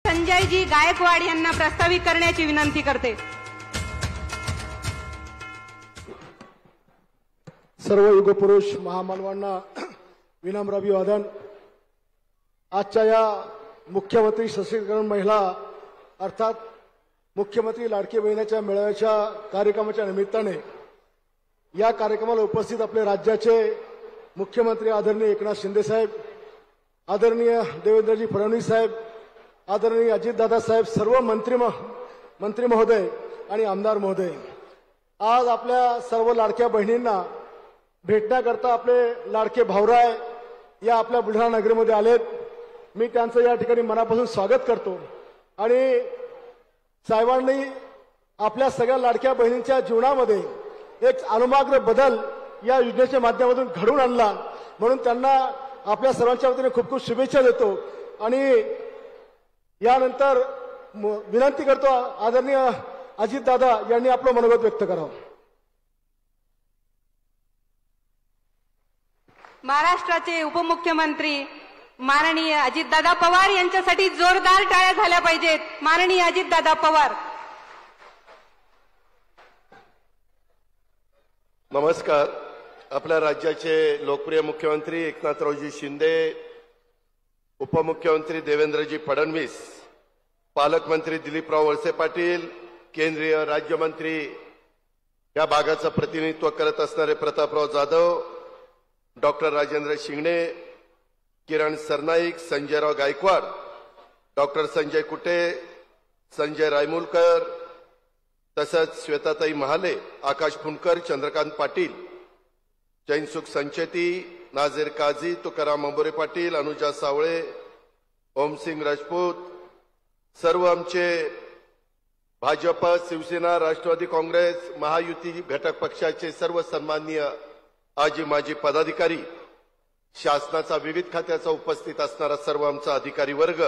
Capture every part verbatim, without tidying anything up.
संजयजी गायकवाड यांना प्रास्ताविक करण्याची विनंती करते। सर्व युगपुरुष महामानवांना विनम्र अभिवादन। आजच्या या मुख्यमंत्री सशक्तीकरण महिला अर्थात मुख्यमंत्री लाडकी बहिणीच्या मेळाव्याच्या कार्यक्रमाच्या निमित्ताने या कार्यक्रमाला उपस्थित आपले राज्याचे मुख्यमंत्री आदरणीय एकनाथ शिंदे साहेब, आदरणीय देवेंद्रजी फडणवीस साहेब, आदरणीय अजितदादा साहेब, सर्व मंत्री मंत्री महोदय आणि आमदार महोदय, आज आपल्या सर्व लाडक्या बहिणींना भेटण्याकरता आपले लाडके भाऊराय या आपल्या बुलढाणा नगरीमध्ये आलेत। मी त्यांचं या ठिकाणी मनापासून स्वागत करतो आणि साहेबांनी आपल्या सगळ्या लाडक्या बहिणींच्या जीवनामध्ये एक अनुमाग्र बदल या योजनेच्या माध्यमातून घडवून आणला, म्हणून त्यांना आपल्या सर्वांच्या वतीने खूप खूप शुभेच्छा देतो आणि यानंतर विनंती करतो आदरणीय अजितदादा यांनी आपलं मनोगत व्यक्त करावं। महाराष्ट्राचे उपमुख्यमंत्री माननीय अजितदादा पवार यांच्यासाठी जोरदार टाळ्या झाल्या पाहिजेत। माननीय अजितदादा पवार। नमस्कार। आपल्या राज्याचे लोकप्रिय मुख्यमंत्री एकनाथरावजी शिंदे, उपमुख्यमंत्री देवेंद्रजी फडणवीस, पालकमंत्री दिलीपराव वळसे पाटील, केंद्रीय राज्यमंत्री या भागाचं प्रतिनिधित्व करत असणारे प्रतापराव जाधव, डॉक्टर राजेंद्र शिंगणे, किरण सरनाईक, संजयराव गायकवाड, डॉक्टर संजय कुटे, संजय रायमुलकर, तसंच श्वेताताई महाले, आकाश फुंडकर, चंद्रकांत पाटील, जैनसुख संचेती, नाझीर काझी, तुकाराम अंबोरे पाटील, अनुजा सावळे, ओमसिंग राजपूत, सर्व आमचे भाजप, शिवसेना, राष्ट्रवादी काँग्रेस, महायुती घटक पक्षाचे सर्व सन्माननीय आजी माजी पदाधिकारी, शासनाचा विविध खात्याचा उपस्थित असणारा सर्व आमचा अधिकारी वर्ग,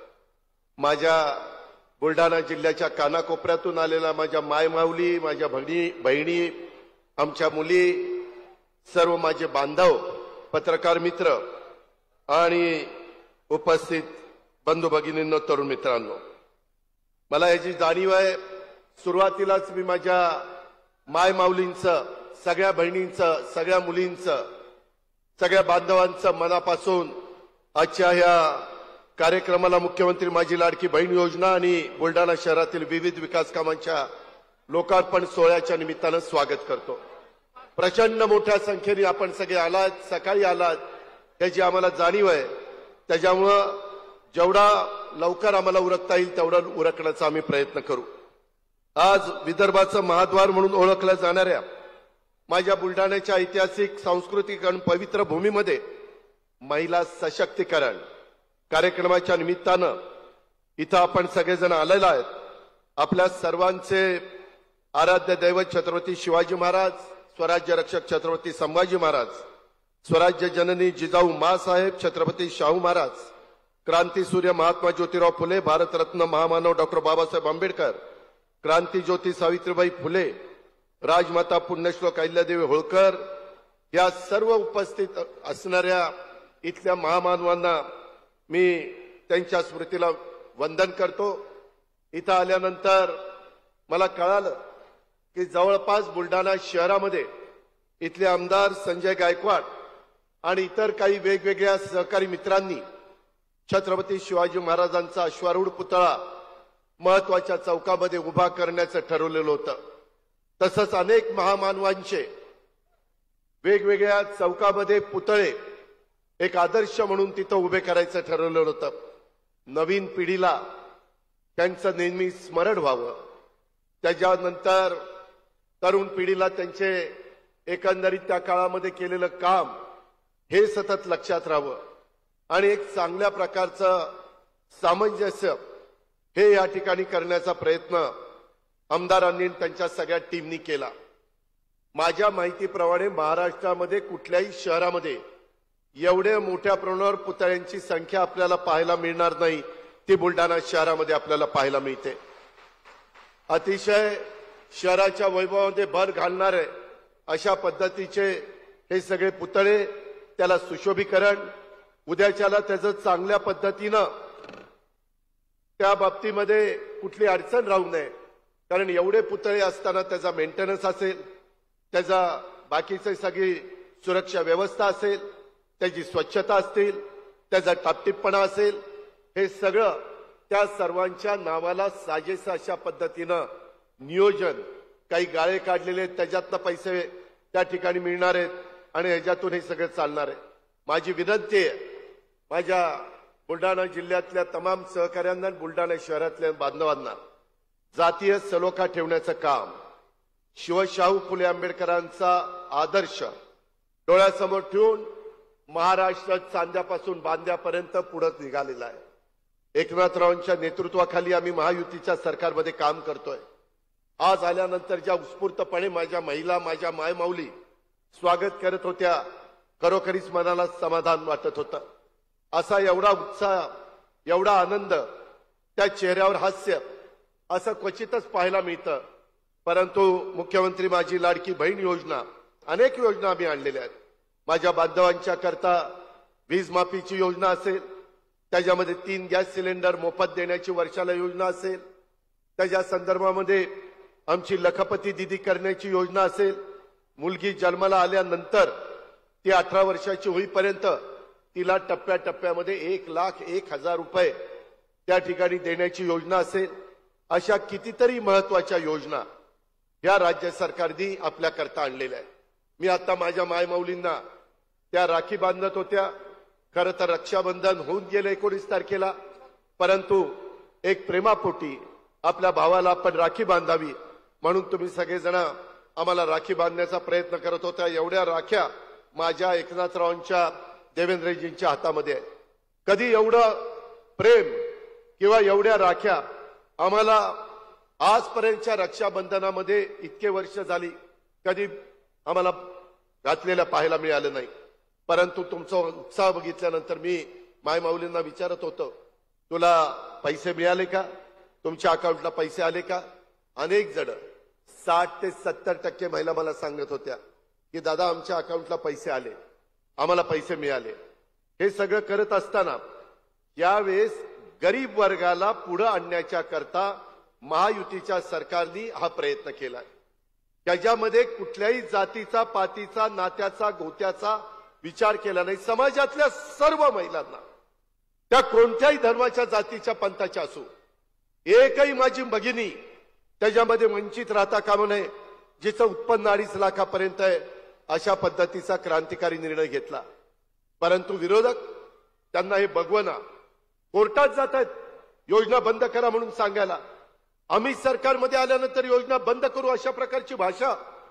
माझ्या बुलढाणा जिल्ह्याच्या कानाकोपऱ्यातून आलेला माझ्या मायमाऊली, माझ्या भगिनी बहिणी, आमच्या मुली, सर्व माझे बांधव, पत्रकार मित्र आणि उपस्थित बंधू भगिनींनो, तरुण मित्रांनो, मला याची जाणीव आहे। सुरुवातीलाच मी माझ्या मायमाऊलींचं, सगळ्या बहिणींचं, सगळ्या मुलींचं, सगळ्या बांधवांचं मनापासून आजच्या ह्या कार्यक्रमाला मुख्यमंत्री माझी लाडकी बहीण योजना आणि बुलढाणा शहरातील विविध विकास कामांच्या लोकार्पण सोहळ्याच्या निमित्तानं स्वागत करतो। प्रचंड मोठ्या संख्येने आपण सगळे आलात, सकाळी आलात, याची आम्हाला जाणीव आहे। त्याच्यामुळं जेवढा लवकर आम्हाला उरकता येईल तेवढा उरकण्याचा आम्ही प्रयत्न करू। आज विदर्भाचं महाद्वार म्हणून ओळखल्या जाणाऱ्या माझ्या बुलढाण्याच्या ऐतिहासिक, सांस्कृतिक आणि पवित्र भूमीमध्ये महिला सशक्तीकरण कार्यक्रमाच्या निमित्तानं इथं आपण सगळेजण आलेला आहेत। आपल्या सर्वांचे आराध्य दैवत छत्रपती शिवाजी महाराज, स्वराज्य रक्षक छत्रपती संभाजी महाराज, स्वराज्य जननी जिजाऊ माँसाहेब छत्रपती शाहू महाराज, क्रांतीसूर्य महात्मा ज्योतिराव फुले, भारतरत्न महामानव डॉक्टर बाबासाहेब आंबेडकर, क्रांती ज्योती सावित्रीबाई फुले, राजमाता पुण्यश्लोक अहिल्यादेवी होळकर या सर्व उपस्थित असणाऱ्या इथल्या महामानवांना मी त्यांच्या स्मृतीला वंदन करतो। इथं आल्यानंतर मला कळालं की जवळपास बुलढाणा शहरामध्ये इथले आमदार संजय गायकवाड आणि इतर काही वेगवेगळ्या सहकारी मित्रांनी छत्रपती शिवाजी महाराजांचा अश्वारूढ पुतळा महत्वाच्या चौकामध्ये उभा करण्याचं ठरवलेलं होतं। तसंच अनेक महामानवांचे वेगवेगळ्या चौकामध्ये पुतळे एक आदर्श म्हणून तिथं उभे करायचं ठरवलेलं होतं। नवीन पिढीला त्यांचं नेहमी स्मरण व्हावं, त्याच्यानंतर तरुण पिढीला त्यांचे एकंदरीत त्या काळामध्ये केलेलं काम हे सतत लक्षात राहावं आणि एक चांगल्या प्रकारचं सामंजस्य हे या ठिकाणी करण्याचा प्रयत्न आमदारांनी त्यांच्या सगळ्या टीमनी केला। माझ्या माहितीप्रमाणे महाराष्ट्रामध्ये कुठल्याही शहरामध्ये एवढ्या मोठ्या प्रमाणावर पुतळ्यांची संख्या आपल्याला पाहायला मिळणार नाही, ती बुलढाणा शहरामध्ये आपल्याला पाहायला मिळते। अतिशय शहराच्या वैभवामध्ये भर घालणारे अशा पद्धतीचे हे सगळे पुतळे, त्याला सुशोभीकरण, उद्याच्याला त्याचं चांगल्या पद्धतीनं त्या बाबतीमध्ये कुठली अडचण राहू नये, कारण एवढे पुतळे असताना त्याचा मेंटेनन्स असेल, त्याचा बाकीची सगळी सुरक्षा व्यवस्था असेल, त्याची स्वच्छता असतील, त्याचा टापटीपणा असेल, हे सगळं त्या सर्वांच्या नावाला साजेसं अशा पद्धतीनं नियोजन, काही गाळे काढलेले आहेत त्याच्यातनं पैसे त्या ठिकाणी मिळणार आहेत आणि ह्याच्यातून हे सगळं चालणार आहे. माझी विनंती आहे माझ्या बुलढाणा जिल्ह्यातल्या तमाम सहकाऱ्यांना, बुलढाणा शहरातल्या बांधवांना, जातीय सलोखा ठेवण्याचं काम, शिवशाहू फुले आंबेडकरांचा आदर्श डोळ्यासमोर ठेवून महाराष्ट्र चांद्यापासून बांद्यापर्यंत पुढे निघालेला आहे. एकनाथरावांच्या नेतृत्वाखाली आम्ही महायुतीच्या सरकारमध्ये काम करतोय. आज आल्यानंतर ज्या उत्स्फूर्तपणे माझ्या महिला, माझ्या मायमाऊली स्वागत करत होत्या, खरोखरीच मनाला समाधान वाटत होतं. असा एवढा उत्साह, एवढा आनंद, त्या चेहऱ्यावर हास्य असं क्वचितच पाहायला मिळतं. परंतु मुख्यमंत्री माझी लाडकी बहीण योजना, अनेक योजना आम्ही आणलेल्या आहेत. माझ्या बांधवांच्या करता वीज माफीची योजना असेल, त्याच्यामध्ये तीन गॅस सिलेंडर मोफत देण्याची वर्षाला योजना असेल, त्याच्या संदर्भामध्ये आमची लखपती दिदी करण्याची योजना असेल, मुलगी जन्माला आल्यानंतर ती अठरा वर्षाची होईपर्यंत तिला टप्प्याटप्प्यामध्ये एक लाख एक हजार रुपये त्या ठिकाणी देण्याची योजना असेल. अशा कितीतरी महत्वाच्या योजना या राज्य सरकारने आपल्याकरता आणलेल्या आहेत. मी आता माझ्या मायमाऊलींना त्या राखी बांधत होत्या. खरं तर रक्षाबंधन होऊन गेलं एकोणीस तारखेला, परंतु एक प्रेमापोटी आपल्या भावाला आपण राखी बांधावी म्हणून तुम्ही सगळेजण आम्हाला राखी बांधण्याचा प्रयत्न करत होता. एवढ्या राख्या माझ्या एकनाथरावांच्या, देवेंद्रजींच्या हातामध्ये आहे. कधी एवढं प्रेम किंवा एवढ्या राख्या आम्हाला आजपर्यंतच्या रक्षाबंधनामध्ये इतके वर्ष झाली कधी आम्हाला घातलेल्या पाहायला मिळालं नाही. परंतु तुमचा उत्साह बघितल्यानंतर मी मायमाऊलींना विचारत होतो, तुला पैसे मिळाले का, तुमच्या अकाउंटला पैसे आले का? अनेक जण साठ ते सत्तर टक्के महिला मला सांगत होत्या की दादा आमच्या अकाउंटला पैसे आले, आम्हाला पैसे मिळाले. हे सगळं करत असताना यावेळेस गरीब वर्गाला पुढे आणण्याच्या करता महायुतीच्या सरकारने हा प्रयत्न केलाय. त्याच्यामध्ये कुठल्याही जातीचा, पातीचा, नात्याचा, गोत्याचा विचार केला नाही. समाजातल्या सर्व महिलांना, त्या कोणत्याही धर्माच्या, जातीच्या, पंथाच्या असो, एकही माझी भगिनी त्याच्यामध्ये वंचित राहता कामा नये. जिचं उत्पन्न अडीच लाखापर्यंत आहे अशा पद्धतीचा क्रांतिकारी निर्णय घेतला. परंतु विरोधक त्यांना हे बघवना कोर्टात जात आहेत योजना बंद करा म्हणून सांगायला. आम्ही सरकारमध्ये आल्यानंतर योजना बंद करू अशा प्रकारची भाषा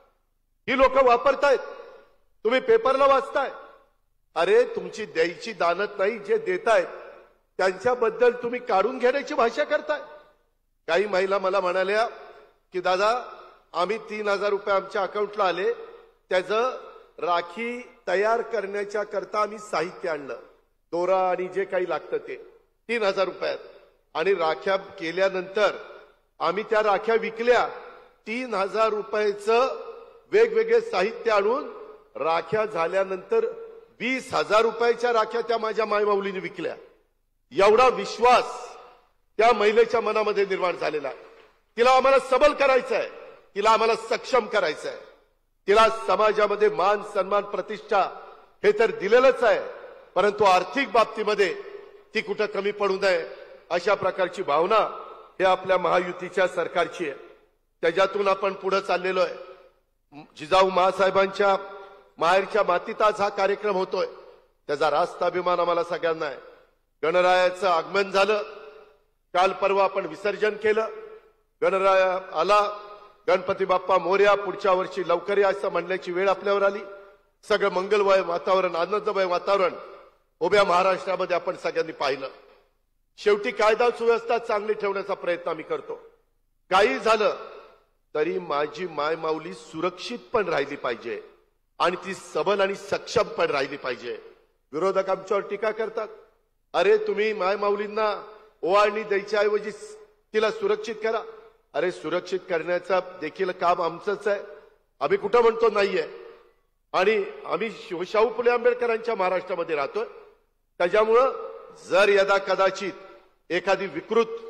ही लोक वापरतायत. तुम्ही पेपरला वाचताय. अरे तुमची द्यायची दानत नाही, जे देतायत त्यांच्याबद्दल तुम्ही काढून घेण्याची भाषा करताय. काही महिला मला म्हणाल्या की दादा आम्ही तीन हजार रुपये आमच्या अकाउंटला आले, त्याचं राखी तयार करण्याच्या करता आम्ही साहित्य आणलं, दोरा आणि जे काही लागतं ते तीन हजार रुपयात, आणि राख्या केल्यानंतर आम्ही त्या राख्या विकल्या. तीन हजार रुपयाचं वेगवेगळे साहित्य आणून राख्या झाल्यानंतर वीस हजार रुपयाच्या राख्या त्या माझ्या मायमाऊलीने विकल्या. एवढा विश्वास त्या महिलेच्या मनामध्ये निर्माण झालेला आहे. तिला आम्हाला सबल करायचं आहे, तिला आम्हाला सक्षम करायचं आहे, तिला समाजामध्ये मान, सन्मान, प्रतिष्ठा हे तर दिलेलंच आहे, परंतु आर्थिक बाबतीमध्ये ती कुठं कमी पडू नये अशा प्रकारची भावना हे आपल्या महायुतीच्या सरकारची आहे. त्याच्यातून आपण पुढे चाललेलो आहे. जिजाऊ महासाहेबांच्या माहेरच्या मातीत आज हा कार्यक्रम होतोय, त्याचा रास्त अभिमान आम्हाला सगळ्यांना आहे. गणरायाचं आगमन झालं, काल परवा आपण विसर्जन केलं. गणराय आला, गणपती बाप्पा मोरया, पुढच्या वर्षी लवकर या असं म्हणण्याची वेळ आपल्यावर आली. सगळं मंगलमय वातावरण, आनंदमय वातावरण उभ्या महाराष्ट्रामध्ये आपण सगळ्यांनी पाहिलं. शेवटी कायदा सुव्यवस्था चांगली ठेवण्याचा प्रयत्न आम्ही करतो. काही झालं तरी माझी मायमाऊली सुरक्षित पण राहिली पाहिजे आणि ती सबल आणि सक्षम पण राहिली पाहिजे. विरोधक आमच्यावर टीका करतात, अरे तुम्ही मायमाऊलींना ओवाळणी द्यायच्या ऐवजी तिला सुरक्षित करा. अरे सुरक्षित करण्याचं देखील काम आमचंच आहे, आम्ही कुठं म्हणतो नाहीये. आणि आम्ही शिवशाहू फुले आंबेडकरांच्या महाराष्ट्रामध्ये राहतोय. त्याच्यामुळं जर यदा कदाचित एखादी विकृत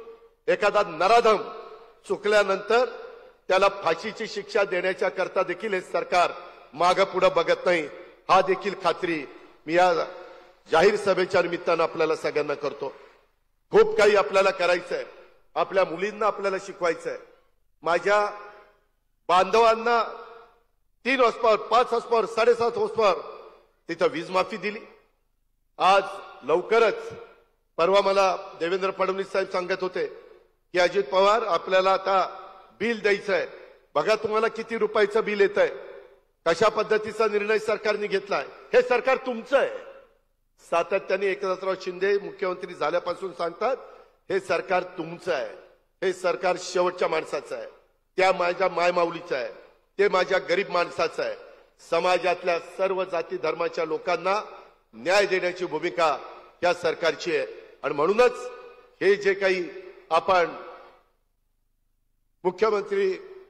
एखादा नराधम चुकल्यानंतर त्याला फाशीची शिक्षा देण्याच्या करता देखील हे सरकार मागे पुढे बघत नाही, हा देखील खात्री मी या जाहीर सभेच्या निमित्तानं आपल्याला सगळ्यांना करतो. खूप काही आपल्याला करायचं आहे, आपल्या मुलींना आपल्याला शिकवायचं आहे. माझ्या बांधवांना तीन हॉर्स पॉवर, पाच हॉर्स पॉवर, साडेसात हॉर्स पॉवर तिथं वीज माफी दिली. आज लवकरच परवा मला देवेंद्र फडणवीस साहेब सांगत होते की अजित पवार आपल्याला आता बिल द्यायचं आहे, बघा तुम्हाला किती रुपयाचं बिल येत आहे, कशा पद्धतीचा निर्णय सरकारने घेतलाय. हे सरकार तुमचं आहे. सातत्याने एकनाथराव शिंदे मुख्यमंत्री झाल्यापासून सांगतात हे सरकार तुमचं आहे, हे सरकार शेवटच्या माणसाचं आहे, त्या माझ्या मायमाऊलीचं आहे, ते माझ्या गरीब माणसाचं आहे. समाजातल्या सर्व जाती धर्माच्या लोकांना न्याय देण्याची भूमिका या सरकारची आहे. आणि म्हणूनच हे जे काही आपण मुख्यमंत्री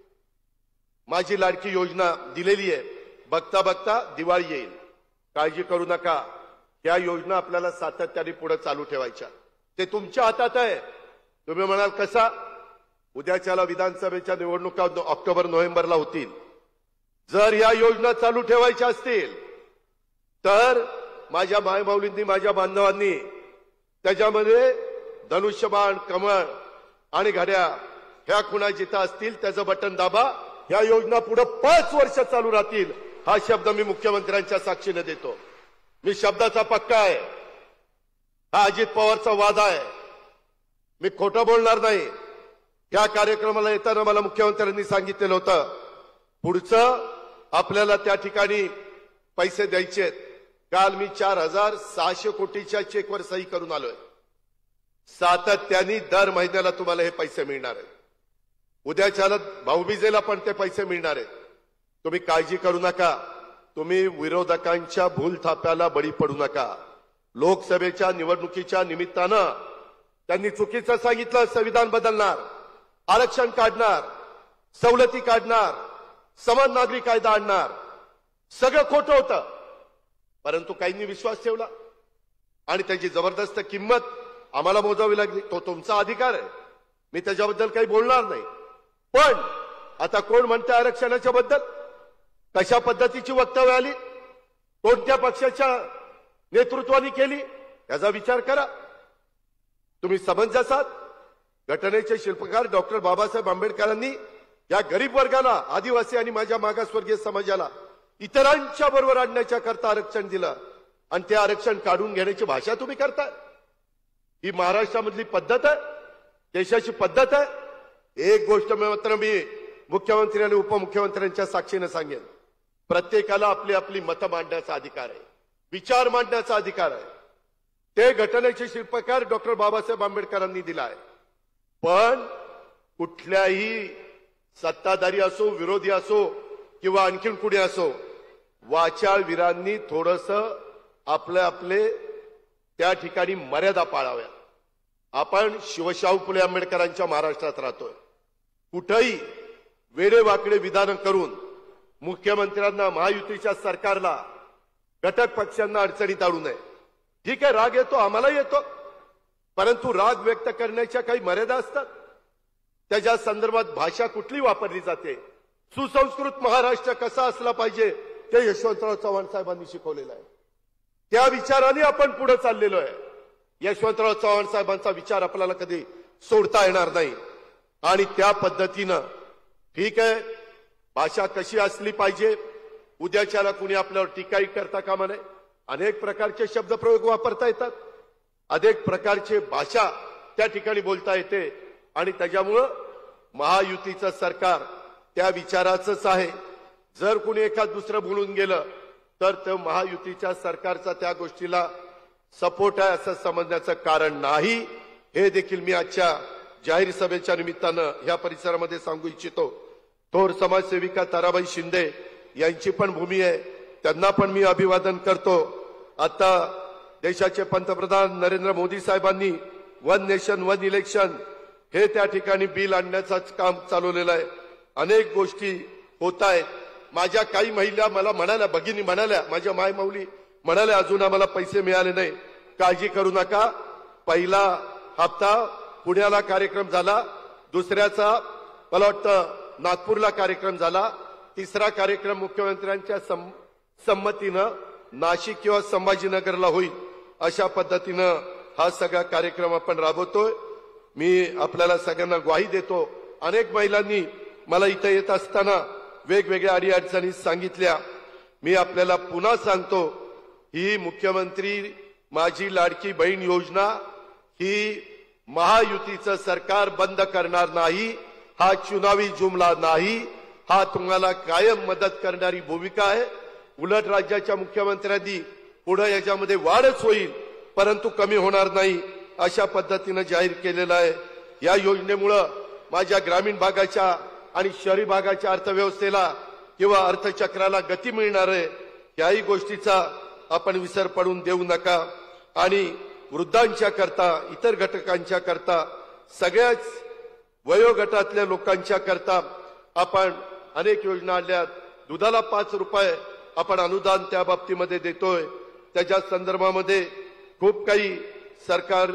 माझी लाडकी योजना दिलेली आहे, बघता बघता दिवाळी येईल, काळजी करू नका. या योजना आपल्याला सातत्याने पुढे चालू ठेवायच्या, ते तुमच्या हातात आहे. तुम्ही म्हणाल कसा, उद्याच्याला विधानसभेच्या निवडणुका ऑक्टोबर नोव्हेंबरला होतील. जर या योजना चालू ठेवायच्या असतील तर माझ्या मायमाऊलींनी, माझ्या बांधवांनी त्याच्यामध्ये धनुष्यबाण, कमळ आणि घड्या ह्या खुणा जिथं असतील त्याचं बटन दाबा. ह्या योजना पुढे पाच वर्ष चालू राहतील, हा शब्द मी मुख्यमंत्र्यांच्या साक्षीने देतो. मी शब्दाचा पक्का आहे. हा अजित पवारचा वादा आहे, मी खोटं बोलणार नाही. या कार्यक्रमाला येताना मला मुख्यमंत्र्यांनी सांगितलेलं होतं पुढचं आपल्याला त्या ठिकाणी पैसे द्यायचे. काल मी चार हजार सहाशे कोटीच्या चेकवर सही करून आलोय. सातत्याने दर महिन्याला तुम्हाला हे पैसे मिळणार आहेत. उद्याच्याला भाऊबीजेला पण ते पैसे मिळणार आहेत. तुम्ही काळजी करू नका. तुम्ही विरोधकांच्या भूलथाप्याला बळी पडू नका. लोकसभेच्या निवडणुकीच्या निमित्तानं त्यांनी चुकीचं सांगितलं, संविधान बदलणार, आरक्षण काढणार, सवलती काढणार, समान नागरी कायदा आणणार. सगळं खोटं होतं, परंतु काहींनी विश्वास ठेवला आणि त्याची जबरदस्त किंमत आम्हाला मोजावी लागली. तो तुमचा अधिकार आहे, मी त्याच्याबद्दल काही बोलणार नाही. पण आता कोण म्हणते आरक्षणाच्या बद्दल, कशा पद्धतीची वक्तव्य आली, कोणत्या पक्षाच्या नेतृत्वाने केली, याचा विचार करा. तुम्ही समंजस आहात. घटनेचे शिल्पकार डॉक्टर बाबासाहेब आंबेडकरांनी या गरीब वर्गाला, आदिवासी आणि माझ्या मागासवर्गीय समाजाला इतरांच्या बरोबर आणण्याच्या करता आरक्षण दिलं आणि ते आरक्षण काढून घेण्याची भाषा तुम्ही करताय. ही महाराष्ट्रामधली पद्धत आहे, देशाची पद्धत आहे. एक गोष्ट मात्र मी मुख्यमंत्री आणि उपमुख्यमंत्र्यांच्या साक्षीने सांगेन, प्रत्येकाला आपली आपली मतं मांडण्याचा अधिकार आहे, विचार मांडण्याचा अधिकार आहे. ते घटनेचे शिल्पकार डॉक्टर बाबासाहेब आंबेडकरांनी दिला आहे. पण कुठल्याही सत्ताधारी असो, विरोधी असो किंवा आणखीन कुणी असो, वाचाळवीरांनी थोडस आपले आपले त्या ठिकाणी मर्यादा पाळाव्या. आपण शिवशाहू फुले आंबेडकरांच्या महाराष्ट्रात राहतोय. कुठेही वेडेवाकडे विधानं करून मुख्यमंत्र्यांना, महायुतीच्या सरकारला, घटक पक्षांना अडचणीत आणू नये. ठीक आहे, राग येतो, आम्हालाही येतो, परंतु राग व्यक्त करण्याच्या काही मर्यादा असतात. त्याच्या संदर्भात भाषा कुठली वापरली जाते, सुसंस्कृत महाराष्ट्र कसा असला पाहिजे ते यशवंतराव चव्हाण साहेबांनी शिकवलेलं आहे. त्या विचाराने आपण पुढे चाललेलो आहे. यशवंतराव चव्हाण साहेबांचा विचार आपल्याला कधी सोडता येणार नाही. आणि त्या पद्धतीनं ठीक आहे, भाषा कशी असली पाहिजे, उद्याच्याला कुणी आपल्यावर टीकाही करता कामा नये. अनेक प्रकारचे शब्दप्रयोग वापरता येतात, अनेक प्रकारचे भाषा त्या ठिकाणी बोलता येते आणि त्याच्यामुळं महायुतीचं सरकार त्या विचाराचंच आहे. जर कुणी एखाद दुसरं बोलून गेलं तर ते महायुतीच्या सरकारचा त्या गोष्टीला सपोर्ट आहे असं समजण्याचं कारण नाही. हे देखील मी आजच्या जाहीर सभेच्या निमित्तानं या परिसरामध्ये सांगू इच्छितो. थोर समाजसेविका ताराबाई शिंदे यांची पण भूमी आहे, त्यांना पण मी अभिवादन करतो. आता देशाचे पंतप्रधान नरेंद्र मोदी साहेबांनी वन नेशन वन इलेक्शन हे त्या ठिकाणी बिल आणण्याचं काम चालवलेलं आहे. अनेक गोष्टी होत आहेत. माझ्या काही महिला मला म्हणाल्या, भगिनी म्हणाल्या, माझ्या मायमाऊली म्हणाल्या, अजून आम्हाला पैसे मिळाले नाही. काळजी करू नका, पहिला हप्ता पुण्याला कार्यक्रम झाला, दुसऱ्याचा मला वाटतं नागपूरला कार्यक्रम झाला, तिसरा कार्यक्रम मुख्यमंत्र्यांच्या संमतीनं नाशिक किंवा संभाजीनगरला होईल अशा पद्धतीनं हा सगळा कार्यक्रम आपण राबवतोय। मी आपल्याला सगळ्यांना ग्वाही देतो, अनेक महिलांनी मला इथे येत असताना वेगवेगळ्या अडीअडचणी सांगितल्या। मी आपल्याला पुन्हा सांगतो, ही मुख्यमंत्री माझी लाडकी बहीण योजना ही महायुतीचं सरकार बंद करणार नाही, हा चुनावी जुमला नाही, हा तुम्हाला कायम मदत करणारी भूमिका आहे। उलट राज्याच्या मुख्यमंत्र्यांनी पुढे याच्यामध्ये वाढच होईल परंतु कमी होणार नाही अशा पद्धतीनं जाहीर केलेलं आहे। या योजनेमुळे माझ्या ग्रामीण भागाच्या आणि शहरी भागाच्या अर्थव्यवस्थेला किंवा अर्थचक्राला गती मिळणार आहे, याही गोष्टीचा आपण विसर पडून देऊ नका। आणि वृद्धांच्या करता, इतर घटकांच्या करता, सगळ्याच वयोगटातल्या लोकांच्या करता आपण अनेक योजना आणल्यात। दुधाला पाच रुपये आपण अनुदान त्या बाबतीमध्ये देतोय, त्याच्या संदर्भामध्ये खूप काही सरकार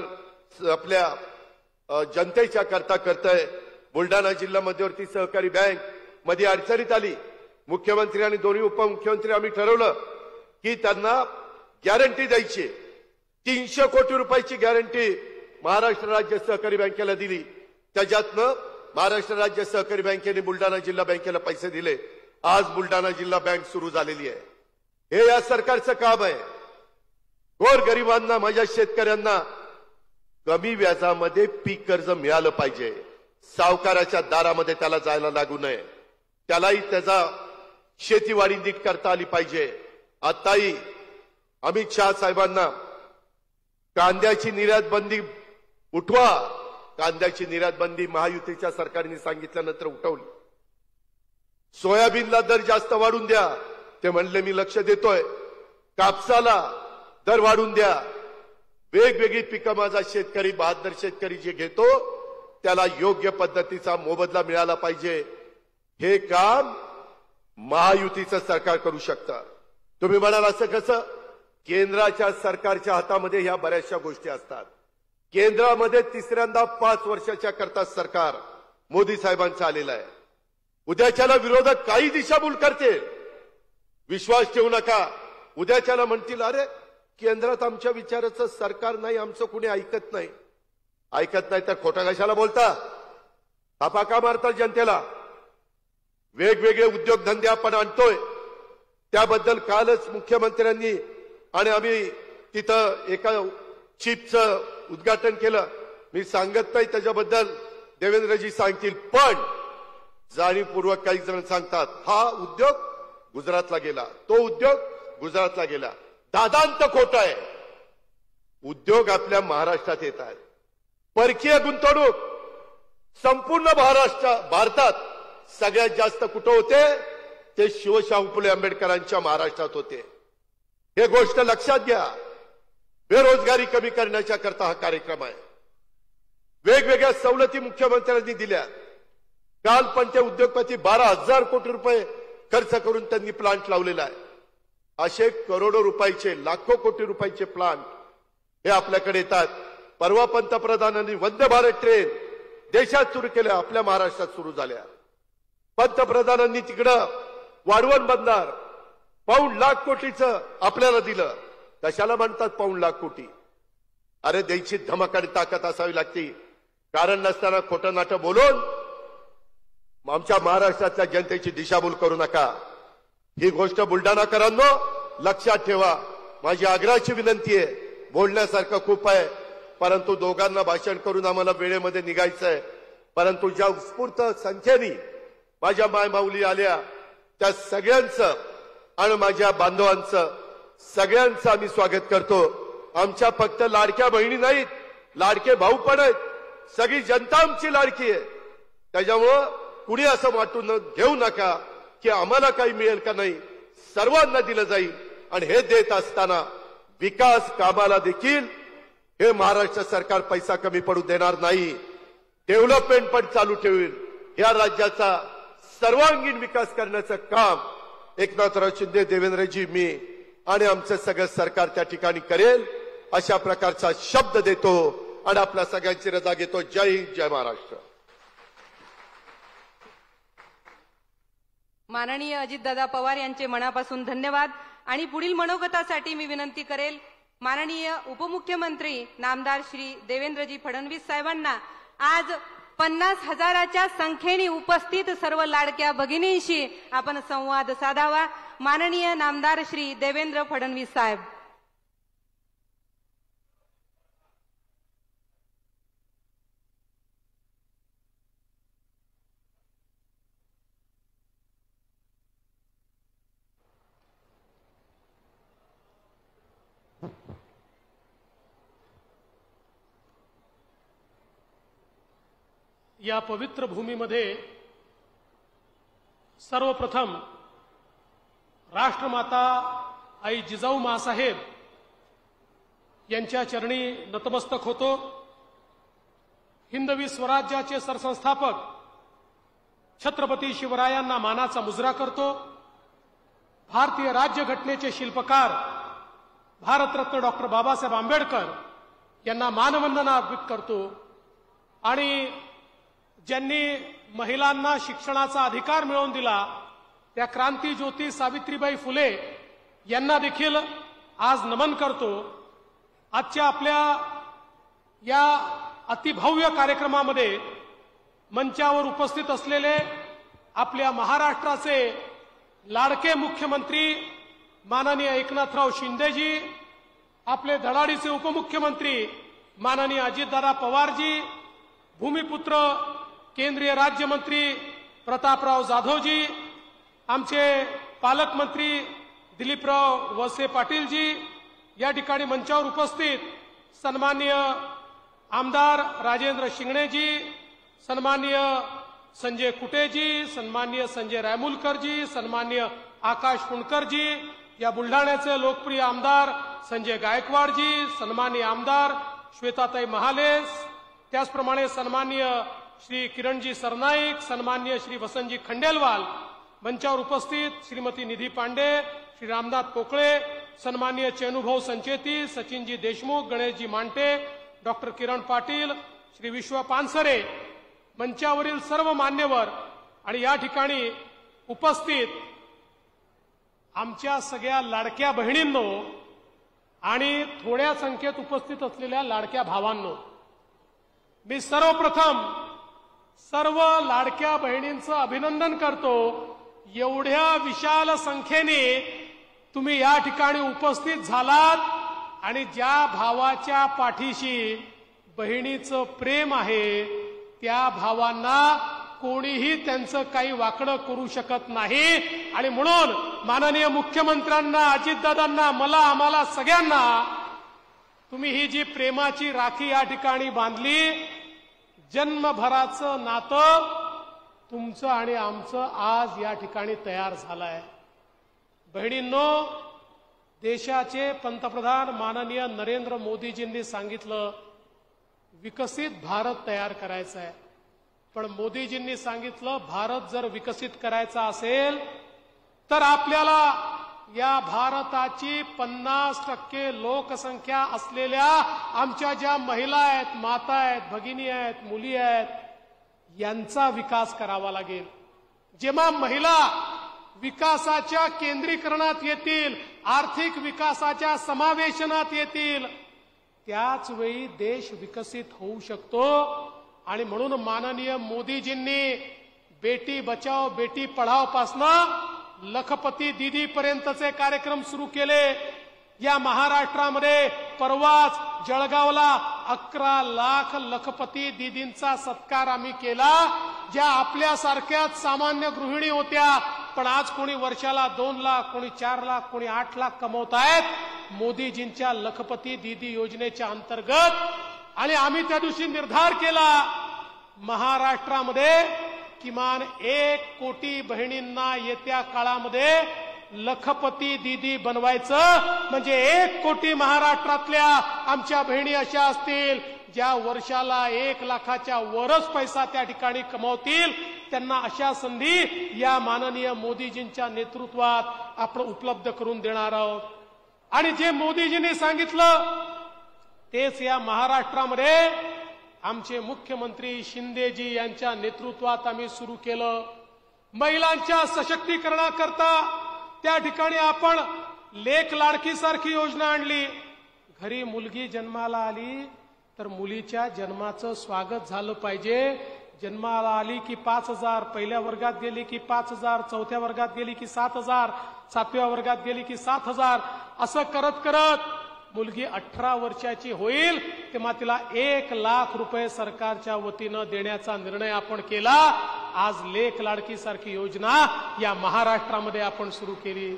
आपल्या जनतेच्या करता करतंय। बुलढाणा जिल्हा मध्यवर्ती सहकारी बँक मध्ये अडचणीत आली, मुख्यमंत्री आणि दोन्ही उपमुख्यमंत्री आम्ही ठरवलं की त्यांना गॅरंटी द्यायची, तीनशे कोटी रुपयाची गॅरंटी महाराष्ट्र राज्य सहकारी बँकेला दिली। त्याच्यातनं महाराष्ट्र राज्य सहकारी बँकेने बुलढाणा जिल्हा बँकेला पैसे दिले। आज बुलढाणा जिल्हा बँक सुरू झालेली आहे। हे या सरकारचं काम आहे। गोरगरिबांना, माझ्या शेतकऱ्यांना कमी व्याजामध्ये पीक कर्ज मिळालं पाहिजे, सावकाराच्या दारामध्ये त्याला जायला लागू नये, त्यालाही त्याचा शेतीवाडी नीट करता आली पाहिजे। आताही अमित शहा साहेबांना कांद्याची निर्यात बंदी उठवा, कांद्याची निर्यात बंदी महायुतीच्या सरकारने सांगितल्यानंतर उठवली। सोयाबीनला दर जास्त वाढून द्या, ते म्हणले मी लक्ष देतोय। कापसाला दर वाढून द्या। वेगवेगळी पिकं माझा शेतकरी, बहादर शेतकरी जे घेतो त्याला योग्य पद्धतीचा मोबदला मिळाला पाहिजे। हे काम महायुतीचं सरकार करू शकतं। तुम्ही म्हणाल असं कसं? केंद्राच्या सरकारच्या हातामध्ये ह्या बऱ्याचशा गोष्टी असतात। केंद्रामध्ये तिसऱ्यांदा पाच वर्षाच्या करता सरकार मोदी साहेबांचं आलेलं आहे। उद्याच्याला विरोधक काही दिशाभूल करतील, विश्वास ठेवू नका। उद्याच्याला म्हणतील अरे केंद्रात आमच्या विचाराचं सरकार नाही, आमचं कुणी ऐकत नाही। ऐकत नाही तर खोटा कशाला बोलता? थापा का मारतात जनतेला? वेगवेगळे उद्योगधंदे आपण आणतोय, त्याबद्दल कालच मुख्यमंत्र्यांनी आणि आम्ही तिथं एका चिपचं उद्घाटन केलं। मी सांगत नाही त्याच्याबद्दल, देवेंद्रजी सांगतील, पण जाणीवपूर्वक काही जण सांगतात हा उद्योग गुजरातला गेला, तो उद्योग गुजरातला गेला। दादांत खोट आहे। उद्योग आपल्या महाराष्ट्रात येत आहेत। परकीय गुंतवणूक संपूर्ण महाराष्ट्र भारतात सगळ्यात जास्त कुठं होते? ते शिवशाहू फुले आंबेडकरांच्या महाराष्ट्रात होते। हे गोष्ट लक्षात घ्या। बेरोजगारी कमी करण्याच्या करता हा कार्यक्रम आहे। वेगवेगळ्या सवलती मुख्यमंत्र्यांनी दिल्या। काल पण ते उद्योगपती बारा हजार कोटी रुपये खर्च करून त्यांनी प्लांट लावलेला आहे। असे करोडो रुपयाचे, लाखो कोटी रुपयाचे प्लांट हे आपल्याकडे येतात। परवा पंतप्रधानांनी वंदे भारत ट्रेन देशात सुरू केल्या, आपल्या महाराष्ट्रात सुरू झाल्या। पंतप्रधानांनी तिकडं वाढवण बंदर पाऊण लाख कोटीचं आपल्याला दिलं। कशाला म्हणतात पाऊण लाख कोटी? अरे द्यायची धमक आणि ताकद असावी लागते। कारण नसताना खोटं नाटं बोलून आमच्या महाराष्ट्रातल्या जनतेची दिशाभूल करू नका। ही गोष्ट बुलढाणाकरांनो लक्षात ठेवा। माझी आग्रहाची विनंती आहे, बोलण्यासारखं खूप आहे परंतु दोघांना भाषण करून आम्हाला वेळेमध्ये निघायचं आहे। परंतु ज्या उत्स्फूर्त संख्येने माझ्या मायमाऊली आल्या त्या सगळ्यांचं आणि माझ्या बांधवांचं सगळ्यांचं आम्ही स्वागत करतो। आमच्या फक्त लाडक्या बहिणी नाहीत, लाडके भाऊ पण आहेत। सगळी जनता आमची लाडकी आहे। त्याच्यामुळं कुणी असं वाटून घेऊ नका की आम्हाला काही मिळेल का नाही, सर्वांना दिलं जाईल। आणि हे देत असताना विकास कामाला देखील हे महाराष्ट्र सरकार पैसा कमी पडू देणार नाही। डेव्हलपमेंट पण चालू ठेवेल। या राज्याचा सर्वांगीण विकास करण्याचं काम एकनाथराव शिंदे, देवेंद्रजी, मी आणि आमचं सगळं सरकार त्या ठिकाणी करेल अशा प्रकारचा शब्द देतो। आणि आपल्या सगळ्यांची रजा घेतो. जय हिंद, जय महाराष्ट्र. माननीय अजितदादा पवार यांचे मनापासून धन्यवाद. आणि पुढील मनोगतासाठी मी विनंती करेल माननीय उपमुख्यमंत्री नामदार श्री देवेंद्रजी फडणवीस साहेबांना. आज पन्नास हजाराच्या संख्येने उपस्थित सर्व लाडक्या भगिनींशी आपण संवाद साधावा. माननीय नामदार श्री देवेंद्र फडणवीस साहेब. या पवित्र भूमीमध्ये सर्वप्रथम राष्ट्रमाता आई जिजाऊ माँसाहेब यांच्या चरणी नतमस्तक होतो. हिंदवी स्वराज्याचे सरसंस्थापक छत्रपती शिवरायांना मानाचा मुजरा करतो. भारतीय राज्यघटनेचे शिल्पकार भारतरत्न डॉक्टर बाबासाहेब आंबेडकर यांना मानवंदना अर्पित करतो. आणि ज्यांनी महिलांना शिक्षणाचा अधिकार मिळवून दिला त्या क्रांती ज्योती सावित्रीबाई फुले यांना देखील आज नमन करतो. आजच्या आपल्या या अतिभव्य कार्यक्रमामध्ये मंचावर उपस्थित असलेले आपल्या महाराष्ट्राचे लाडके मुख्यमंत्री माननीय एकनाथराव शिंदेजी, आपले धडाडीचे उपमुख्यमंत्री माननीय अजितदादा पवारजी, भूमिपुत्र केंद्रीय राज्यमंत्री प्रतापराव जाधवजी, आमचे पालकमंत्री दिलीपराव वळसे पाटीलजी, या ठिकाणी मंचावर उपस्थित सन्माननीय आमदार राजेंद्र शिंगणेजी, सन्माननीय संजय कुटेजी, सन्माननीय संजय रायमुलकरजी, सन्माननीय आकाश कुणकरजी, या बुलढाण्याचे लोकप्रिय आमदार संजय गायकवाडजी, सन्माननीय आमदार श्वेताताई महाले, त्याचप्रमाणे सन्माननीय श्री किरणजी सरनाईक, सन्माननीय श्री वसंतजी खंडेलवाल, मंचावर उपस्थित श्रीमती निधी पांडे, श्री रामनाथ पोकळे, सन्माननीय चेनुभाऊ संचेती, सचिनजी देशमुख, गणेशजी मांटे, डॉक्टर किरण पाटील, श्री विश्व पानसरे, मंचावरील सर्व मान्यवर आणि या ठिकाणी उपस्थित आमच्या सगळ्या लाडक्या बहिणींनो आणि थोड्या संख्येत उपस्थित असलेल्या लाडक्या भावांनो, मी सर्वप्रथम सर्व लाडक्या बहिणींचं अभिनंदन करतो. एवढ्या विशाल संख्येने तुम्ही या ठिकाणी उपस्थित झालात आणि ज्या भावाच्या पाठीशी बहिणीचं प्रेम आहे त्या भावांना कोणीही त्यांचं काही वाकडं करू शकत नाही. आणि म्हणून माननीय मुख्यमंत्र्यांना, अजितदादांना, मला, आम्हाला सगळ्यांना तुम्ही ही जी प्रेमाची राखी या ठिकाणी बांधली, जन्मभराचं नातं तुमचं आणि आमचं आज या ठिकाणी तयार झालंय. बहिणींनो, देशाचे पंतप्रधान माननीय नरेंद्र मोदीजींनी सांगितलं विकसित भारत तयार करायचा आहे. पण मोदीजींनी सांगितलं भारत जर विकसित करायचा असेल तर आपल्याला या भारताची पन्नास टक्के लोकसंख्या असलेल्या आमच्या ज्या महिला आहेत, माता आहेत, भगिनी आहेत, मुली आहेत, यांचा विकास करावा लागेल. जेव्हा महिला विकासाच्या केंद्रीकरणात येतील, आर्थिक विकासाच्या समावेशनात येतील, त्याच वेळी देश विकसित होऊ शकतो. आणि म्हणून माननीय मोदीजींनी बेटी बचाओ बेटी पढाओ पासनं लखपती दीदी पर्यंतचे कार्यक्रम सुरू केले. या महाराष्ट्रामध्ये परवाच जळगावला अकरा लाख लखपती दीदींचा सत्कार आम्ही केला, ज्या आपल्यासारख्याच सामान्य गृहिणी होत्या, पण आज कोणी वर्षाला दोन लाख, कोणी चार लाख, कोणी आठ लाख कमवत आहेत मोदीजींच्या लखपती दीदी योजनेच्या अंतर्गत. आणि आम्ही त्या दिवशी निर्धार केला महाराष्ट्रामध्ये किमान एक कोटी बहिणींना येत्या काळामध्ये लखपती दीदी बनवायचं. म्हणजे एक कोटी महाराष्ट्रातल्या आमच्या बहिणी अशा असतील ज्या वर्षाला एक लाखाच्या वरच पैसा त्या ठिकाणी कमवतील. त्यांना अशा संधी या माननीय मोदीजींच्या नेतृत्वात आपण उपलब्ध करून देणार आहोत. आणि जे मोदीजींनी सांगितलं तेच या महाराष्ट्रामध्ये आमचे मुख्यमंत्री शिंदेजी यांच्या नेतृत्वात आम्ही सुरू केलं. महिलांच्या सशक्तीकरणाकरता त्या ठिकाणी आपण लेक लाडकी सारखी योजना आणली. घरी मुलगी जन्माला आली तर मुलीच्या जन्माचं स्वागत झालं पाहिजे. जन्माला आली की पाच हजार, पहिल्या वर्गात गेली की पाच हजार, चौथ्या वर्गात गेली की सात हजार, सातव्या वर्गात गेली की सात हजार, असं करत करत मुलगी अठरा वर्षाची होईल तेव्हा तिला एक लाख रुपये सरकारच्या वतीनं देण्याचा निर्णय आपण केला. आज लेक लाडकी सारखी योजना या महाराष्ट्रामध्ये आपण सुरू केली.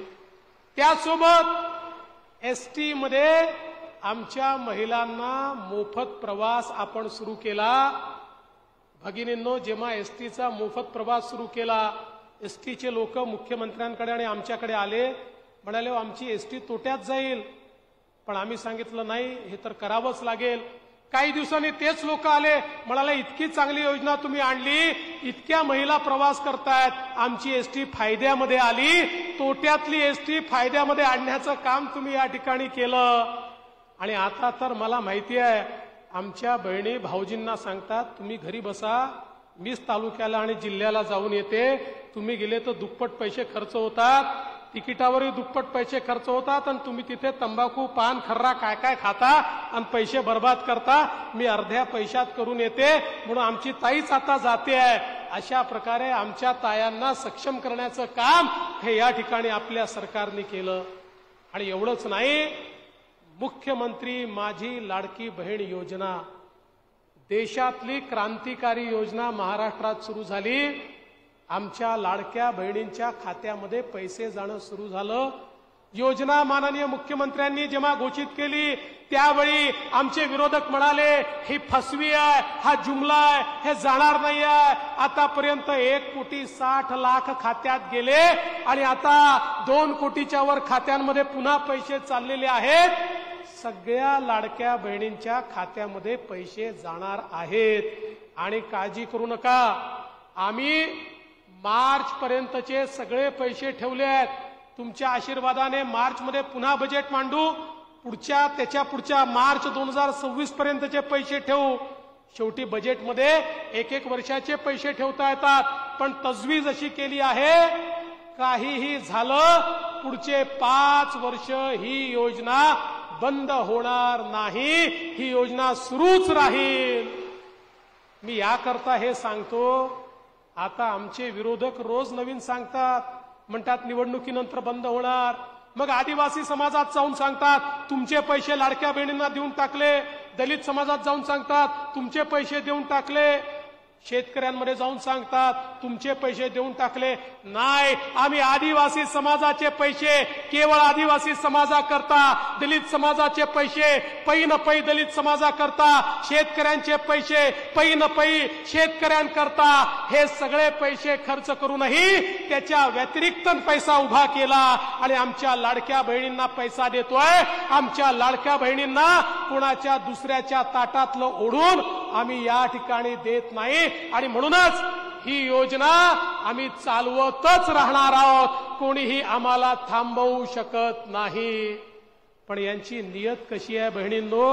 त्यासोबत एसटी मध्ये आमच्या महिलांना मोफत प्रवास आपण सुरू केला. भगिनींनो, जेव्हा एसटीचा मोफत प्रवास सुरू केला, एसटीचे लोक मुख्यमंत्र्यांकडे आणि आमच्याकडे आले, म्हणाले आमची एसटी तोट्यात जाईल. पण आम्ही सांगितलं नाही, हे तर करावंच लागेल. काही दिवसांनी तेच लोक आले, म्हणाले इतकी चांगली योजना तुम्ही आणली, इतक्या महिला प्रवास करतायत, आमची एसटी फायद्यामध्ये आली. तोट्यातली एसटी फायद्यामध्ये आणण्याचं काम तुम्ही या ठिकाणी केलं. आणि आता तर मला माहिती आहे, आमच्या बहिणी भाऊजींना सांगतात तुम्ही घरी बसा, मीच तालुक्याला आणि जिल्ह्याला जाऊन येते. तुम्ही गेले तर दुप्पट पैसे खर्च होतात, तिकिटावरही दुप्पट पैसे खर्च होतात, आणि तुम्ही तिथे तंबाखू पान खर्रा काय काय खाता आणि पैसे बर्बाद करता. मी अर्ध्या पैशात करून येते, म्हणून आमची ताईच आता जाते आहे. अशा प्रकारे आमच्या तायांना सक्षम करण्याचं काम हे या ठिकाणी आपल्या सरकारने केलं. आणि एवढंच नाही, मुख्यमंत्री माझी लाडकी बहीण योजना देशातली क्रांतिकारी योजना महाराष्ट्रात सुरू झाली. आमच्या लाडक्या बहिणींच्या खात्यामध्ये पैसे जाणं सुरू झालं. योजना माननीय मुख्यमंत्र्यांनी जेव्हा घोषित केली त्यावेळी आमचे विरोधक म्हणाले ही फसवी आहे, हा जुमला आहे, हे जाणार नाही आहे. आतापर्यंत एक कोटी साठ लाख खात्यात गेले आणि आता दोन कोटीच्या वर खात्यांमध्ये पुन्हा पैसे चाललेले आहेत. सगळ्या लाडक्या बहिणींच्या खात्यामध्ये पैसे जाणार आहेत. आणि काळजी करू नका, आम्ही मार्च पर्यंतचे सगळे पैसे ठेवले आहेत. तुमच्या आशीर्वादाने मार्च मध्ये पुन्हा बजेट मांडू, पुढच्या त्याच्या पुढच्या मार्च दोन हजार सव्वीस पर्यंतचे पैसे ठेवू. शेवटी बजेटमध्ये एक एक वर्षाचे पैसे ठेवता येतात, पण तजवीज अशी केली आहे, काहीही झालं पुढचे पाच वर्ष ही योजना बंद होणार नाही, ही योजना सुरूच राहील. मी याकरता हे सांगतो, आता आमचे विरोधक रोज नवीन सांगतात, म्हणतात निवडणुकीनंतर बंद होणार. मग आदिवासी समाजात जाऊन सांगतात तुमचे पैसे लाडक्या बहिणींना देऊन टाकले, दलित समाजात जाऊन सांगतात तुमचे पैसे देऊन टाकले, शेतकऱ्यांमध्ये जाऊन सांगतात तुमचे पैसे देऊन टाकले. नाही, आम्ही आदिवासी समाजाचे पैसे केवळ आदिवासी समाजाकरता, दलित समाजाचे पैसे पै न पै दलित समाजाकरता, शेतकऱ्यांचे पैसे पै न पै शेतकऱ्यांकरता, हे सगळे पैसे खर्च करूनही त्याच्या व्यतिरिक्त पैसा उभा केला आणि आमच्या लाडक्या बहिणींना पैसा देतोय. आमच्या लाडक्या बहिणींना कुणाच्या दुसऱ्याच्या ताटातलं ओढून आम्ही या ठिकाणी देत नाही. आणि म्हणूनच ही योजना आम्ही चालवतच राहणार आहोत, कोणीही आम्हाला थांबवू शकत नाही. पण यांची नियत कशी आहे बहिणींनो,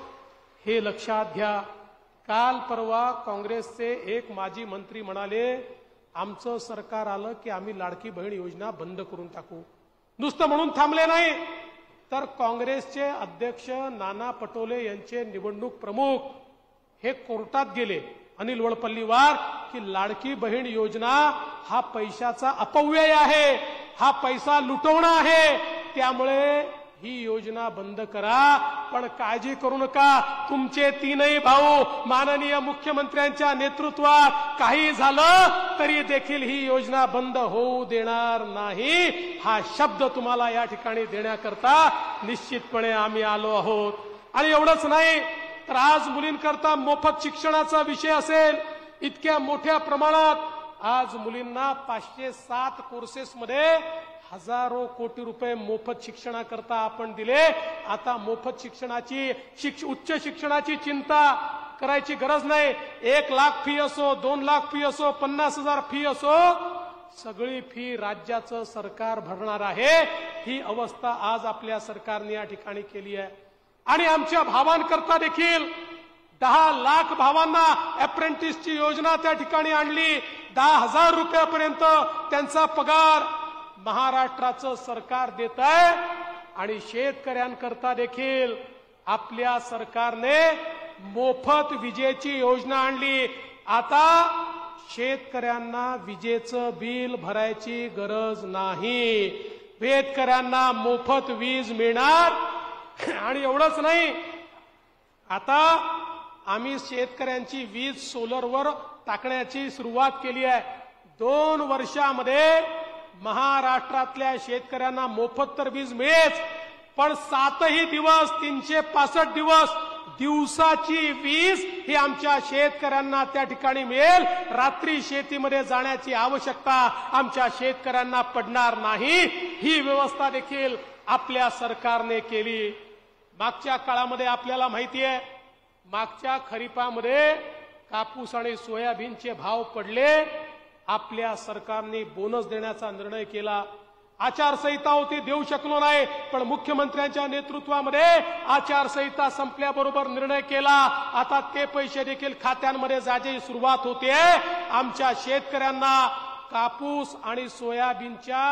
हे लक्षात घ्या. काल परवा काँग्रेसचे एक माजी मंत्री म्हणाले आमचं सरकार आलं की आम्ही लाडकी बहीण योजना बंद करून टाकू. नुसतं म्हणून थांबले नाही, तर काँग्रेसचे अध्यक्ष नाना पटोले यांचे निवडणूक प्रमुख हे कोर्टात गेले अनिल वडपल्लीवार की लाडकी बहीण योजना हा पैशाचा अपव्यय आहे, हा पैसा लुटवणं आहे, त्यामुळे ही योजना बंद करा. पण काळजी करू नका, तुमचे तीनही भाऊ माननीय मुख्यमंत्र्यांच्या नेतृत्वात काही झालं तरी देखील ही योजना बंद होऊ देणार नाही, हा शब्द तुम्हाला या ठिकाणी देण्याकरता निश्चितपणे आम्ही आलो आहोत. आणि एवढंच नाही, तर आज मुलींकरता मोफत शिक्षणाचा विषय असेल, इतक्या मोठ्या प्रमाणात आज मुलींना पाचशे सात कोर्सेसमध्ये हजारो कोटी रुपये मोफत शिक्षणाकरता आपण दिले. आता मोफत शिक्षणाची शिक्ष उच्च शिक्षणाची चिंता करायची गरज नाही. एक लाख फी असो, दोन लाख फी असो, पन्नास हजार फी असो, सगळी फी राज्याचं सरकार भरणार आहे. ही अवस्था आज आपल्या सरकारने या ठिकाणी केली आहे. आणि आमच्या भावांकरता देखील दहा लाख भावांना अप्रेंटिसची योजना त्या ठिकाणी आणली. दहा हजार रुपयापर्यंत त्यांचा पगार महाराष्ट्राचं सरकार देत आहे. आणि शेतकऱ्यांकरता देखील आपल्या सरकारने मोफत विजेची योजना आणली. आता शेतकऱ्यांना विजेचं बिल भरायची गरज नाही. शेतकऱ्यांना मोफत वीज मिळणार. आणि एवढंच नाही, आता आम्ही शेतकऱ्यांची वीज सोलरवर टाकण्याची सुरुवात केली आहे. दोन वर्षामध्ये महाराष्ट्रातल्या शेतकऱ्यांना मोफत तर वीज मिळेच, पण सातही दिवस तीनशे पासष्ट दिवस दिवसाची वीज ही आमच्या शेतकऱ्यांना त्या ठिकाणी मिळेल. रात्री शेतीमध्ये जाण्याची आवश्यकता आमच्या शेतकऱ्यांना पडणार नाही. ही व्यवस्था देखील आपल्या सरकारने केली. मागच्या काळामध्ये आपल्याला माहिती आहे, मागच्या खरीपामध्ये कापूस आणि सोयाबीनचे भाव पडले. आपल्या सरकारने बोनस देण्याचा निर्णय केला. आचारसंहिता होती, देऊ शकलो नाही, पण मुख्यमंत्र्यांच्या नेतृत्वामध्ये आचारसंहिता संपल्याबरोबर निर्णय केला. आता ते पैसे देखील खात्यांमध्ये जायची सुरुवात होते. आमच्या शेतकऱ्यांना कापूस आणि सोयाबीनच्या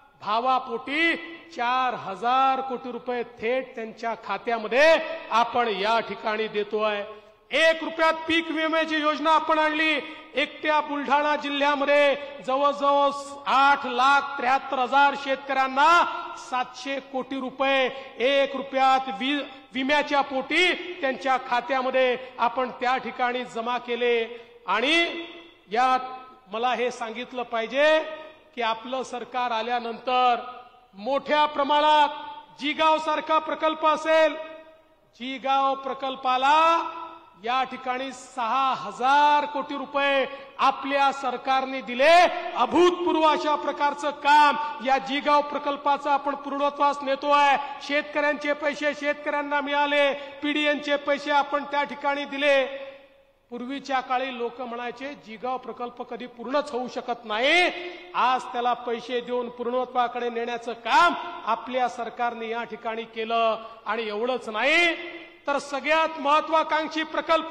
भावापोटी चार हजार कोटी रुपये थेट त्यांच्या खात्यामध्ये आपण या ठिकाणी देतोय. एक रुपयात पीक विम्याची योजना आपण आणली. एकट्या बुलढाणा जिल्ह्यामध्ये जवळजवळ आठ लाख त्र्याहत्तर हजार शेतकऱ्यांना सातशे कोटी रुपये एक रुपयात विम्याच्या पोटी त्यांच्या खात्यामध्ये आपण त्या ठिकाणी जमा केले. आणि यात मला हे सांगितलं पाहिजे की आपलं सरकार आल्यानंतर मोठ्या प्रमाणात जिगाव सारखा प्रकल्प असेल, जिगाव प्रकल्पाला या ठिकाणी सहा हजार कोटी रुपये आपल्या सरकारने दिले. अभूतपूर्व अशा प्रकारचं काम या जिगाव प्रकल्पाचं आपण पूर्णत्वास नेतोय. शेतकऱ्यांचे पैसे शेतकऱ्यांना मिळाले, पीडीएनचे पैसे आपण त्या ठिकाणी दिले. पूर्वीच्या काळी लोक म्हणायचे जिगाव प्रकल्प कधी पूर्णच होऊ शकत नाही. आज त्याला पैसे देऊन पूर्णत्वाकडे नेण्याचं काम आपल्या सरकारने या ठिकाणी केलं. आणि एवढंच नाही तर सगळ्यात महत्वाकांक्षी प्रकल्प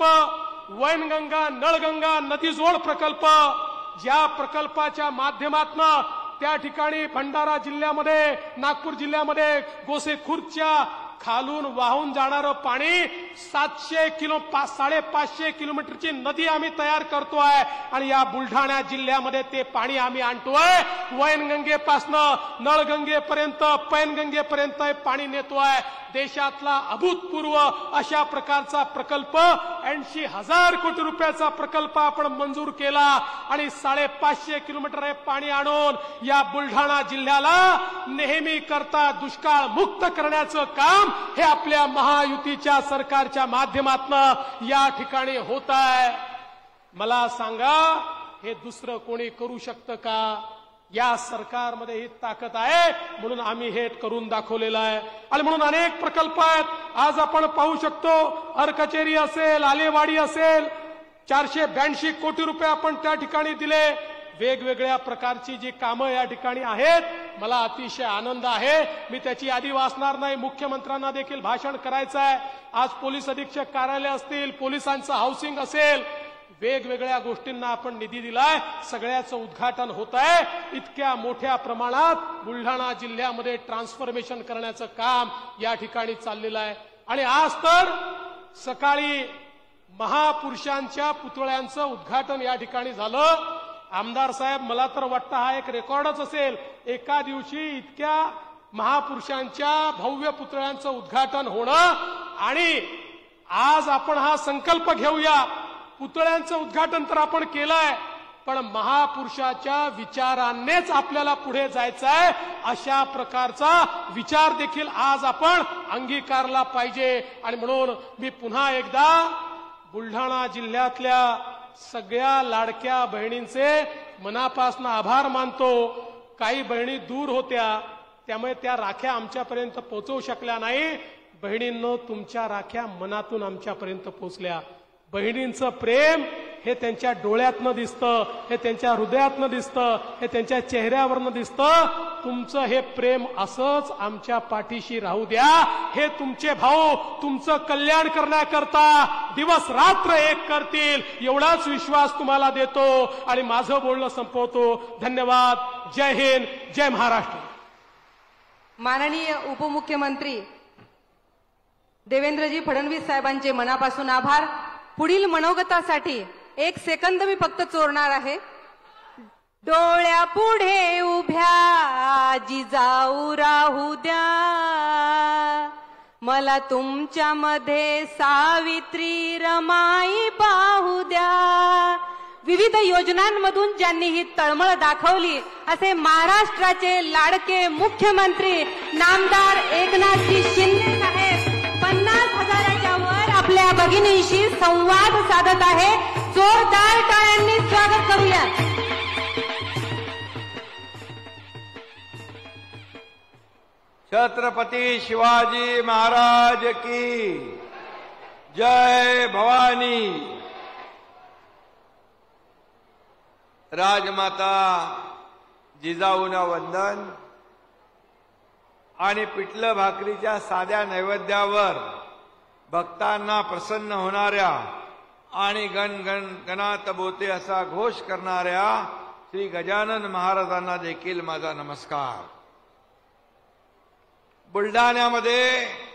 वैनगंगा नळगंगा नदीजोड प्रकल्प, ज्या प्रकल्पाच्या माध्यमातून त्या ठिकाणी भंडारा जिल्ह्यामध्ये नागपूर जिल्ह्यामध्ये गोसेखुर्दच्या खालून वाहून जाणारं पाणी सातशे किलो साडेपाचशे किलोमीटरची नदी आम्ही तयार करतोय. आणि या बुलढाणा जिल्ह्यामध्ये ते पाणी आम्ही आणतोय. वैनगंगेपासनं नळगंगेपर्यंत पैनगंगेपर्यंत पाणी नेतोय. देशातला अभूतपूर्व अशा प्रकारचा प्रकल्प ऐंशी हजार कोटी रुपयाचा प्रकल्प आपण मंजूर केला. आणि साडेपाचशे किलोमीटर हे पाणी आणून या बुलढाणा जिल्ह्याला नेहमी करता दुष्काळ मुक्त करण्याचं काम हे आपल्या महायुतीच्या सरकारच्या माध्यमातून या ठिकाणी होत आहे. मला सांगा, हे दुसरं कोणी करू शकतं का? या सरकारमध्ये ही ताकद आहे, म्हणून आम्ही हे करून दाखवलेलं आहे. आणि म्हणून अनेक प्रकल्प आहेत. आज आपण पाहू शकतो, अरकचेरी असेल, आलेवाडी असेल, चारशे ब्याऐंशी कोटी रुपये आपण त्या ठिकाणी दिले. वेगवेगळ्या प्रकारची जी कामं या ठिकाणी आहेत, मला अतिशय आनंद आहे. मी त्याची यादी वाचणार नाही, मुख्यमंत्र्यांना देखील भाषण करायचं आहे. आज पोलीस अधीक्षक कार्यालय असतील, पोलिसांचं हाऊसिंग असेल, वेगवेगळ्या गोष्टींना आपण निधी दिलाय. सगळ्याचं उद्घाटन होत आहे. इतक्या मोठ्या प्रमाणात बुलढाणा जिल्ह्यामध्ये ट्रान्सफॉर्मेशन करण्याचं काम या ठिकाणी चाललेलं आहे. आणि आज तर सकाळी महापुरुषांच्या पुतळ्यांचं उद्घाटन या ठिकाणी झालं. आमदार साहेब, मला तर वाटतं हा एक रेकॉर्डच असेल, एका दिवशी इतक्या महापुरुषांच्या भव्य पुतळ्यांचं उद्घाटन होणं. आणि आज आपण हा संकल्प घेऊया, पुतळ्यांचं उद्घाटन तर आपण केलंय, पण महापुरुषाच्या विचारांनीच आपल्याला पुढे जायचं आहे. अशा प्रकारचा विचार देखील आज आपण अंगीकारला पाहिजे. आणि म्हणून मी पुन्हा एकदा बुलढाणा जिल्ह्यातल्या सगळ्या लाडक्या बहिणींचे मनापासून आभार मानतो. काही बहिणी दूर होत्या, त्यामुळे त्या राख्या आमच्यापर्यंत पोहोचवू शकल्या नाही. बहिणींनो, तुमच्या राख्या मनातून आमच्यापर्यंत पोहोचल्या. बहिणींचं प्रेम हे त्यांच्या डोळ्यातनं दिसतं, हे त्यांच्या हृदयातनं दिसतं, हे त्यांच्या चेहऱ्यावरनं दिसतं. तुमचं हे प्रेम असंच आमच्या पाठीशी राहू द्या. हे तुमचे भाऊ तुमचं कल्याण करण्याकरता दिवस रात्र एक करतील एवढाच विश्वास तुम्हाला देतो आणि माझं बोलणं संपवतो. धन्यवाद. जय हिंद, जय महाराष्ट्र. माननीय उपमुख्यमंत्री देवेंद्रजी फडणवीस साहेबांचे मनापासून आभार. पुढील मनोगतासाठी एक सेकंद मी फक्त चोरणार आहे. डोळ्या पुढे उभ्या जिजाऊ राहू द्या, मला तुमच्यामध्ये सावित्री रमाई पाहू द्या. विविध योजनांमधून ज्यांनी ही तळमळ दाखवली असे महाराष्ट्राचे लाडके मुख्यमंत्री नामदार एकनाथजी शिंदे साहेब पन्नास हजाराच्या वर आपल्या भगिनींशी संवाद साधत आहे. जोरदार टाळ्यांनी स्वागत करूया. छत्रपती शिवाजी महाराज की जय. भवानी. राजमाता जिजाऊना वंदन. आणि पिठलं भाकरीच्या साध्या नैवेद्यावर भक्तांना प्रसन्न होणाऱ्या आणि गण गण गणात बोते असा घोष करणाऱ्या श्री गजानन महाराजांना देखील माझा नमस्कार. बुलढाण्यामध्ये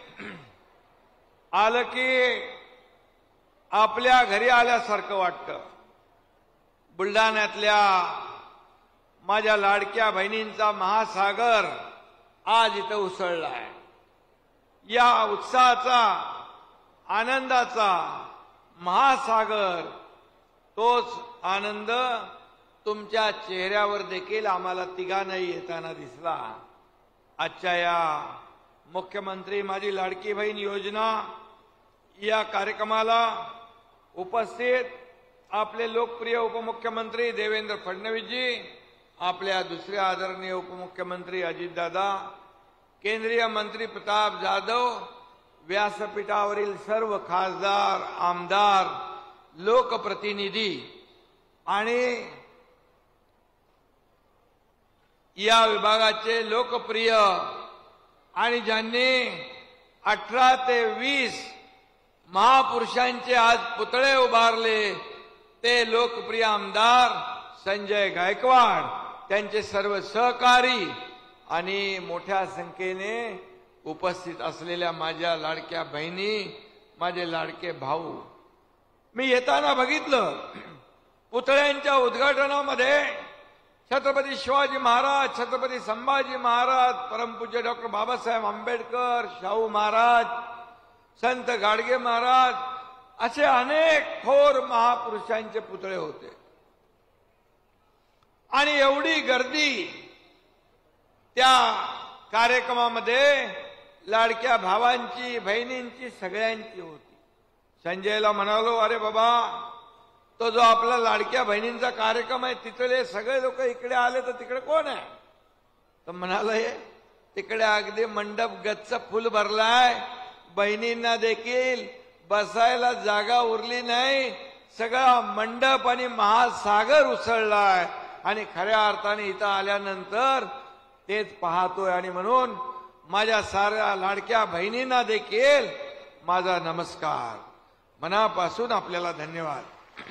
आलं की आपल्या घरी आल्यासारखं वाटतं. बुलढाण्यातल्या माझ्या लाडक्या बहिणींचा महासागर आज इथं उसळलाय. या उत्साहाचा आनंदाचा महासागर तोच आनंद तुमच्या चेहऱ्यावर देखील आम्हाला तिघांनाही येताना दिसला. आजच्या या मुख्यमंत्री माझी लाडकी बहीण योजना या कार्यक्रमाला उपस्थित आपले लोकप्रिय उपमुख्यमंत्री देवेंद्र फडणवीसजी, आपल्या दुसऱ्या आदरणीय उपमुख्यमंत्री अजितदादा, केंद्रीय मंत्री प्रताप जाधव, व्यासपीठावरील सर्व खासदार, आमदार, लोकप्रतिनिधी आणि या विभागाचे लोकप्रिय आणि ज्यांनी अठरा ते वीस महापुरुषांचे आज पुतळे उभारले ते लोकप्रिय आमदार संजय गायकवाड, त्यांचे सर्व सहकारी आणि मोठ्या संख्येने उपस्थित असलेल्या माझ्या लाडक्या बहिणी, माझे लाडके भाऊ. मी येताना बघितलं पुतळ्यांच्या उद्घाटनामध्ये छत्रपती शिवाजी महाराज, छत्रपती संभाजी महाराज, परमपूज्य डॉक्टर बाबासाहेब आंबेडकर, शाहू महाराज, संत गाडगे महाराज असे अनेक थोर महापुरुषांचे पुतळे होते. आणि एवढी गर्दी त्या कार्यक्रमामध्ये लाडक्या भावांची, बहिणींची, सगळ्यांची होती. संजयला म्हणालो, अरे बाबा, तो जो आपला लाडक्या बहिणींचा कार्यक्रम आहे तिथले सगळे लोक इकडे आले तर तिकडे कोण आहे? तर म्हणाला, तिकडे अगदी मंडप गच्च फुल भरलाय, बहिणींना देखील बसायला जागा उरली नाही, सगळा मंडप आणि महासागर उसळलाय. आणि खऱ्या अर्थाने इथं आल्यानंतर तेच पाहतोय. आणि म्हणून माझ्या साऱ्या लाडक्या बहिणींना देखील माझा नमस्कार, मनापासून आपल्याला धन्यवाद.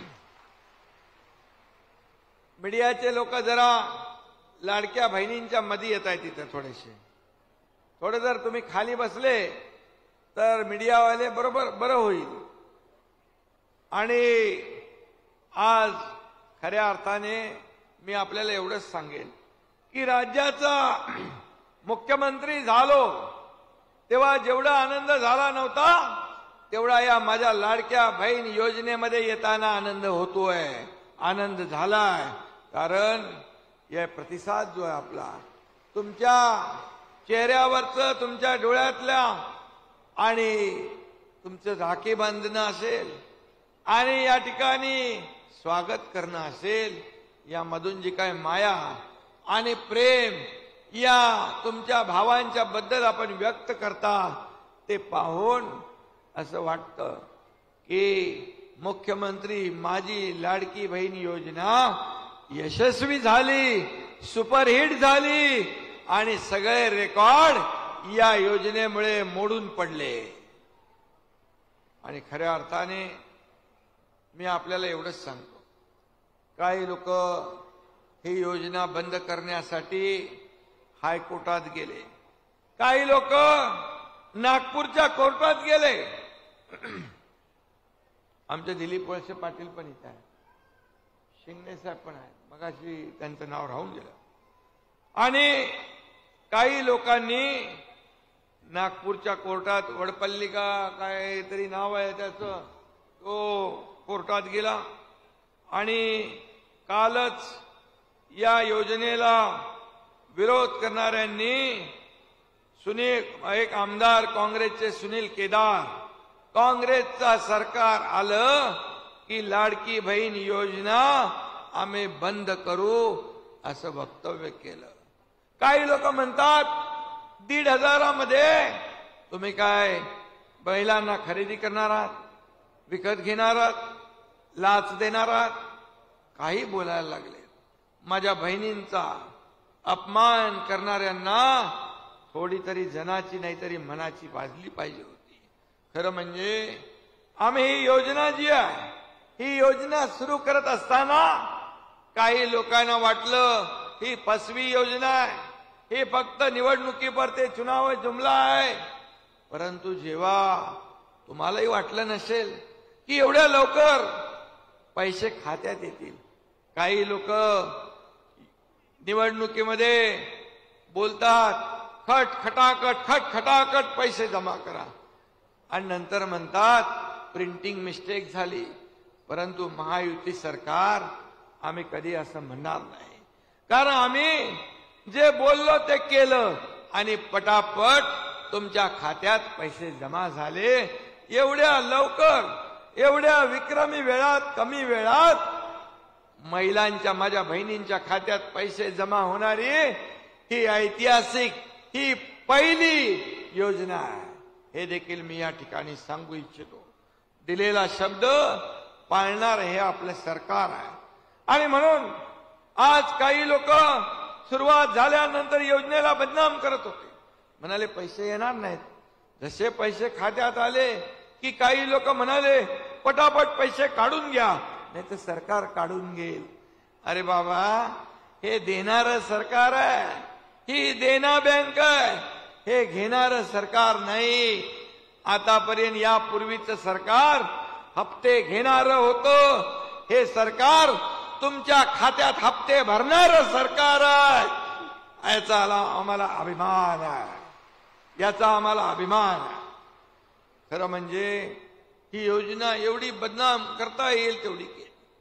मीडियाचे लोक जरा लाडक्या बहिणींच्या मध्ये येत आहेत तिथे थोडेसे. थोडे जर तुम्ही खाली बसले तर मीडियावाले बरोबर बरं होईल. आणि आज खऱ्या अर्थाने मी आपल्याला एवढंच सांगेन की राज्याचा मुख्यमंत्री झालो तेव्हा जेवढा आनंद झाला नव्हता तेवढा या माझ्या लाडक्या बहीण योजनेमध्ये येताना आनंद होतोय, आनंद झालाय. कारण या प्रतिसाद जो आहे आपला, तुमच्या चेहऱ्यावरचं, तुमच्या डोळ्यातल्या आणि तुमचं राखी बांधणं असेल आणि या ठिकाणी स्वागत करणं असेल, यामधून जी काय माया आणि प्रेम या तुमच्या भावांच्या बद्दल आपण व्यक्त करता ते पाहून असं वाटतं की मुख्यमंत्री माझी लाडकी बहीण योजना यशस्वी झाली, सुपरहिट झाली आणि सगळे रेकॉर्ड या योजनेमुळे मोडून पडले. आणि खऱ्या अर्थाने मी आपल्याला एवढंच सांगतो, काही लोक ही योजना बंद करण्यासाठी हायकोर्टात गेले, काही लोक नागपूरच्या कोर्टात गेले. आमचे दिलीप वळसे पाटील पण इथे आहेत, शिंगणे साहेब पण आहेत, मगाशी त्यांचं नाव राहून गेलं. आणि काही लोकांनी नागपूरच्या कोर्टात वडपल्ली का काहीतरी नाव आहे त्याचं, तो कोर्टात गेला. आणि कालच या योजनेला विरोध करणाऱ्यांनी सुनील एक आमदार काँग्रेसचे सुनील केदार, काँग्रेसचा सरकार आलं की लाडकी बहीण योजना आम्ही बंद करू असं वक्तव्य केलं. काही लोक म्हणतात दीड हजारामध्ये तुम्ही काय महिलांना खरेदी करणार आहात, विकत घेणार आहात, लाच देणार आहात, काही बोलायला लागले. माझ्या बहिणींचा अपमान करणाऱ्यांना थोडी तरी जनाची नाहीतरी मनाची भाजली पाहिजे होती. खरं म्हणजे आम्ही ही योजना जी आहे ही योजना सुरू करत असताना काही लोकांना वाटलं ही फसवी योजना आहे, हे फक्त निवडणुकीपुरते चुनाव जुमला आहे. परंतु जेव्हा तुम्हालाही वाटलं नसेल की एवढ्या लवकर पैसे खात्यात येतील, काही लोक निवडणुकीमध्ये बोलतात खट खटाखट खट खटाखट पैसे जमा करा आणि नंतर म्हणतात प्रिंटिंग मिस्टेक झाली. परंतु महायुती सरकार आम्ही कधी असं म्हणणार नाही, कारण आम्ही जे बोललो ते केलं आणि पटापट तुमच्या खात्यात पैसे जमा झाले. एवढ्या लवकर, एवढ्या विक्रमी वेळात, कमी वेळात महिलांच्या, माझ्या बहिणींच्या खात्यात पैसे जमा होणारी ही ऐतिहासिक, ही पहिली योजना आहे. हे देखील मी या ठिकाणी सांगू इच्छितो. दिलेला शब्द पाळणार हे आपलं सरकार आहे. आणि म्हणून आज काही लोक सुरुवात झाल्यानंतर योजनेला बदनाम करत होते, म्हणाले पैसे येणार नाहीत. जसे पैसे खात्यात आले की काही लोक म्हणाले पटापट पैसे काढून घ्या, नाही तर सरकार काढून घेईल. अरे बाबा, हे देणारं सरकार आहे, ही देना बँक आहे, हे घेणारं सरकार नाही. आतापर्यंत यापूर्वीचं सरकार हप्ते घेणारं होतं, हे सरकार तुमच्या खात्यात हप्ते भरणारं सरकार आहे. याचा आम्हाला अभिमान आहे, याचा आम्हाला अभिमान आहे. खरं म्हणजे ही योजना एवढी बदनाम करता येईल तेवढी केली.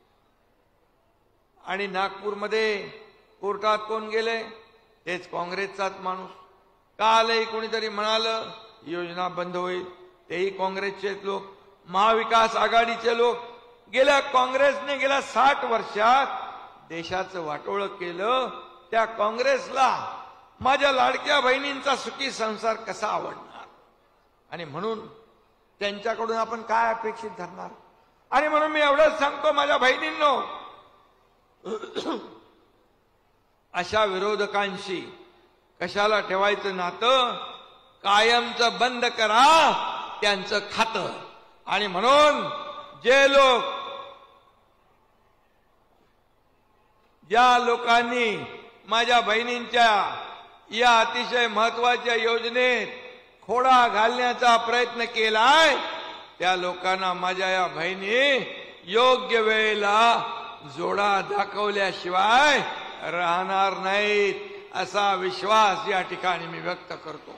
आणि नागपूरमध्ये कोर्टात कोण गेले? तेच काँग्रेसचाच माणूस. कालही कोणीतरी म्हणालं योजना बंद होईल, तेही काँग्रेसचे लोक, महाविकास आघाडीचे लोक. गेल्या काँग्रेसने गेल्या साठ वर्षात देशाचं वाटोळं केलं. त्या काँग्रेसला माझ्या लाडक्या बहिणींचा सुखी संसार कसा आवडणार? आणि म्हणून त्यांच्याकडून आपण काय अपेक्षित धरणार? आणि म्हणून मी एवढंच सांगतो माझ्या बहिणींनो, अशा विरोधकांशी कशाला ठेवायचं नातं? कायमचं बंद करा त्यांचं खातं. आणि म्हणून जे लोक, ज्या लोकांनी माझ्या बहिणींच्या या अतिशय महत्वाच्या योजनेत खोडा घालण्याचा प्रयत्न केलाय, त्या लोकांना माझ्या या बहिणी योग्य वेळेला जोडा दाखवल्याशिवाय राहणार नाहीत, असा विश्वास या ठिकाणी मी व्यक्त करतो.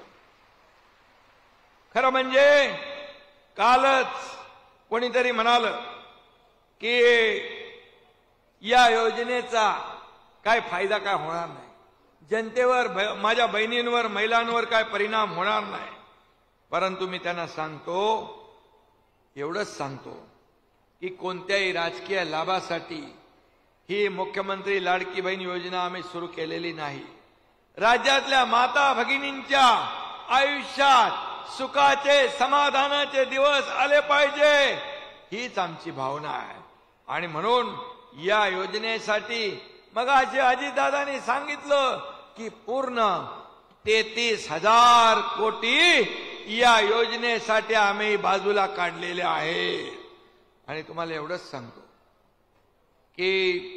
खरं म्हणजे कालच कोणीतरी म्हणालं की या योजनेचा काय फायदा काय होणार नाही, जनतेवर, माझ्या बहिणींवर, महिलांवर काय परिणाम होणार नाही. परंतु मी त्यांना सांगतो, एवढंच सांगतो की कोणत्याही राजकीय लाभासाठी ही मुख्यमंत्री लाडकी बहीण योजना आम्ही सुरू केलेली नाही. राज्यातल्या माता भगिनींच्या आयुष्यात सुखाचे, समाधानाचे दिवस आले पाहिजे, हीच आमची भावना आहे. आणि म्हणून या योजनेसाठी मगाशी अजितदादांनी सांगितलं की पूर्ण तेहतीस हजार कोटी या योजनेसाठी आम्ही बाजूला काढलेले आहे. आणि तुम्हाला एवढंच सांगतो की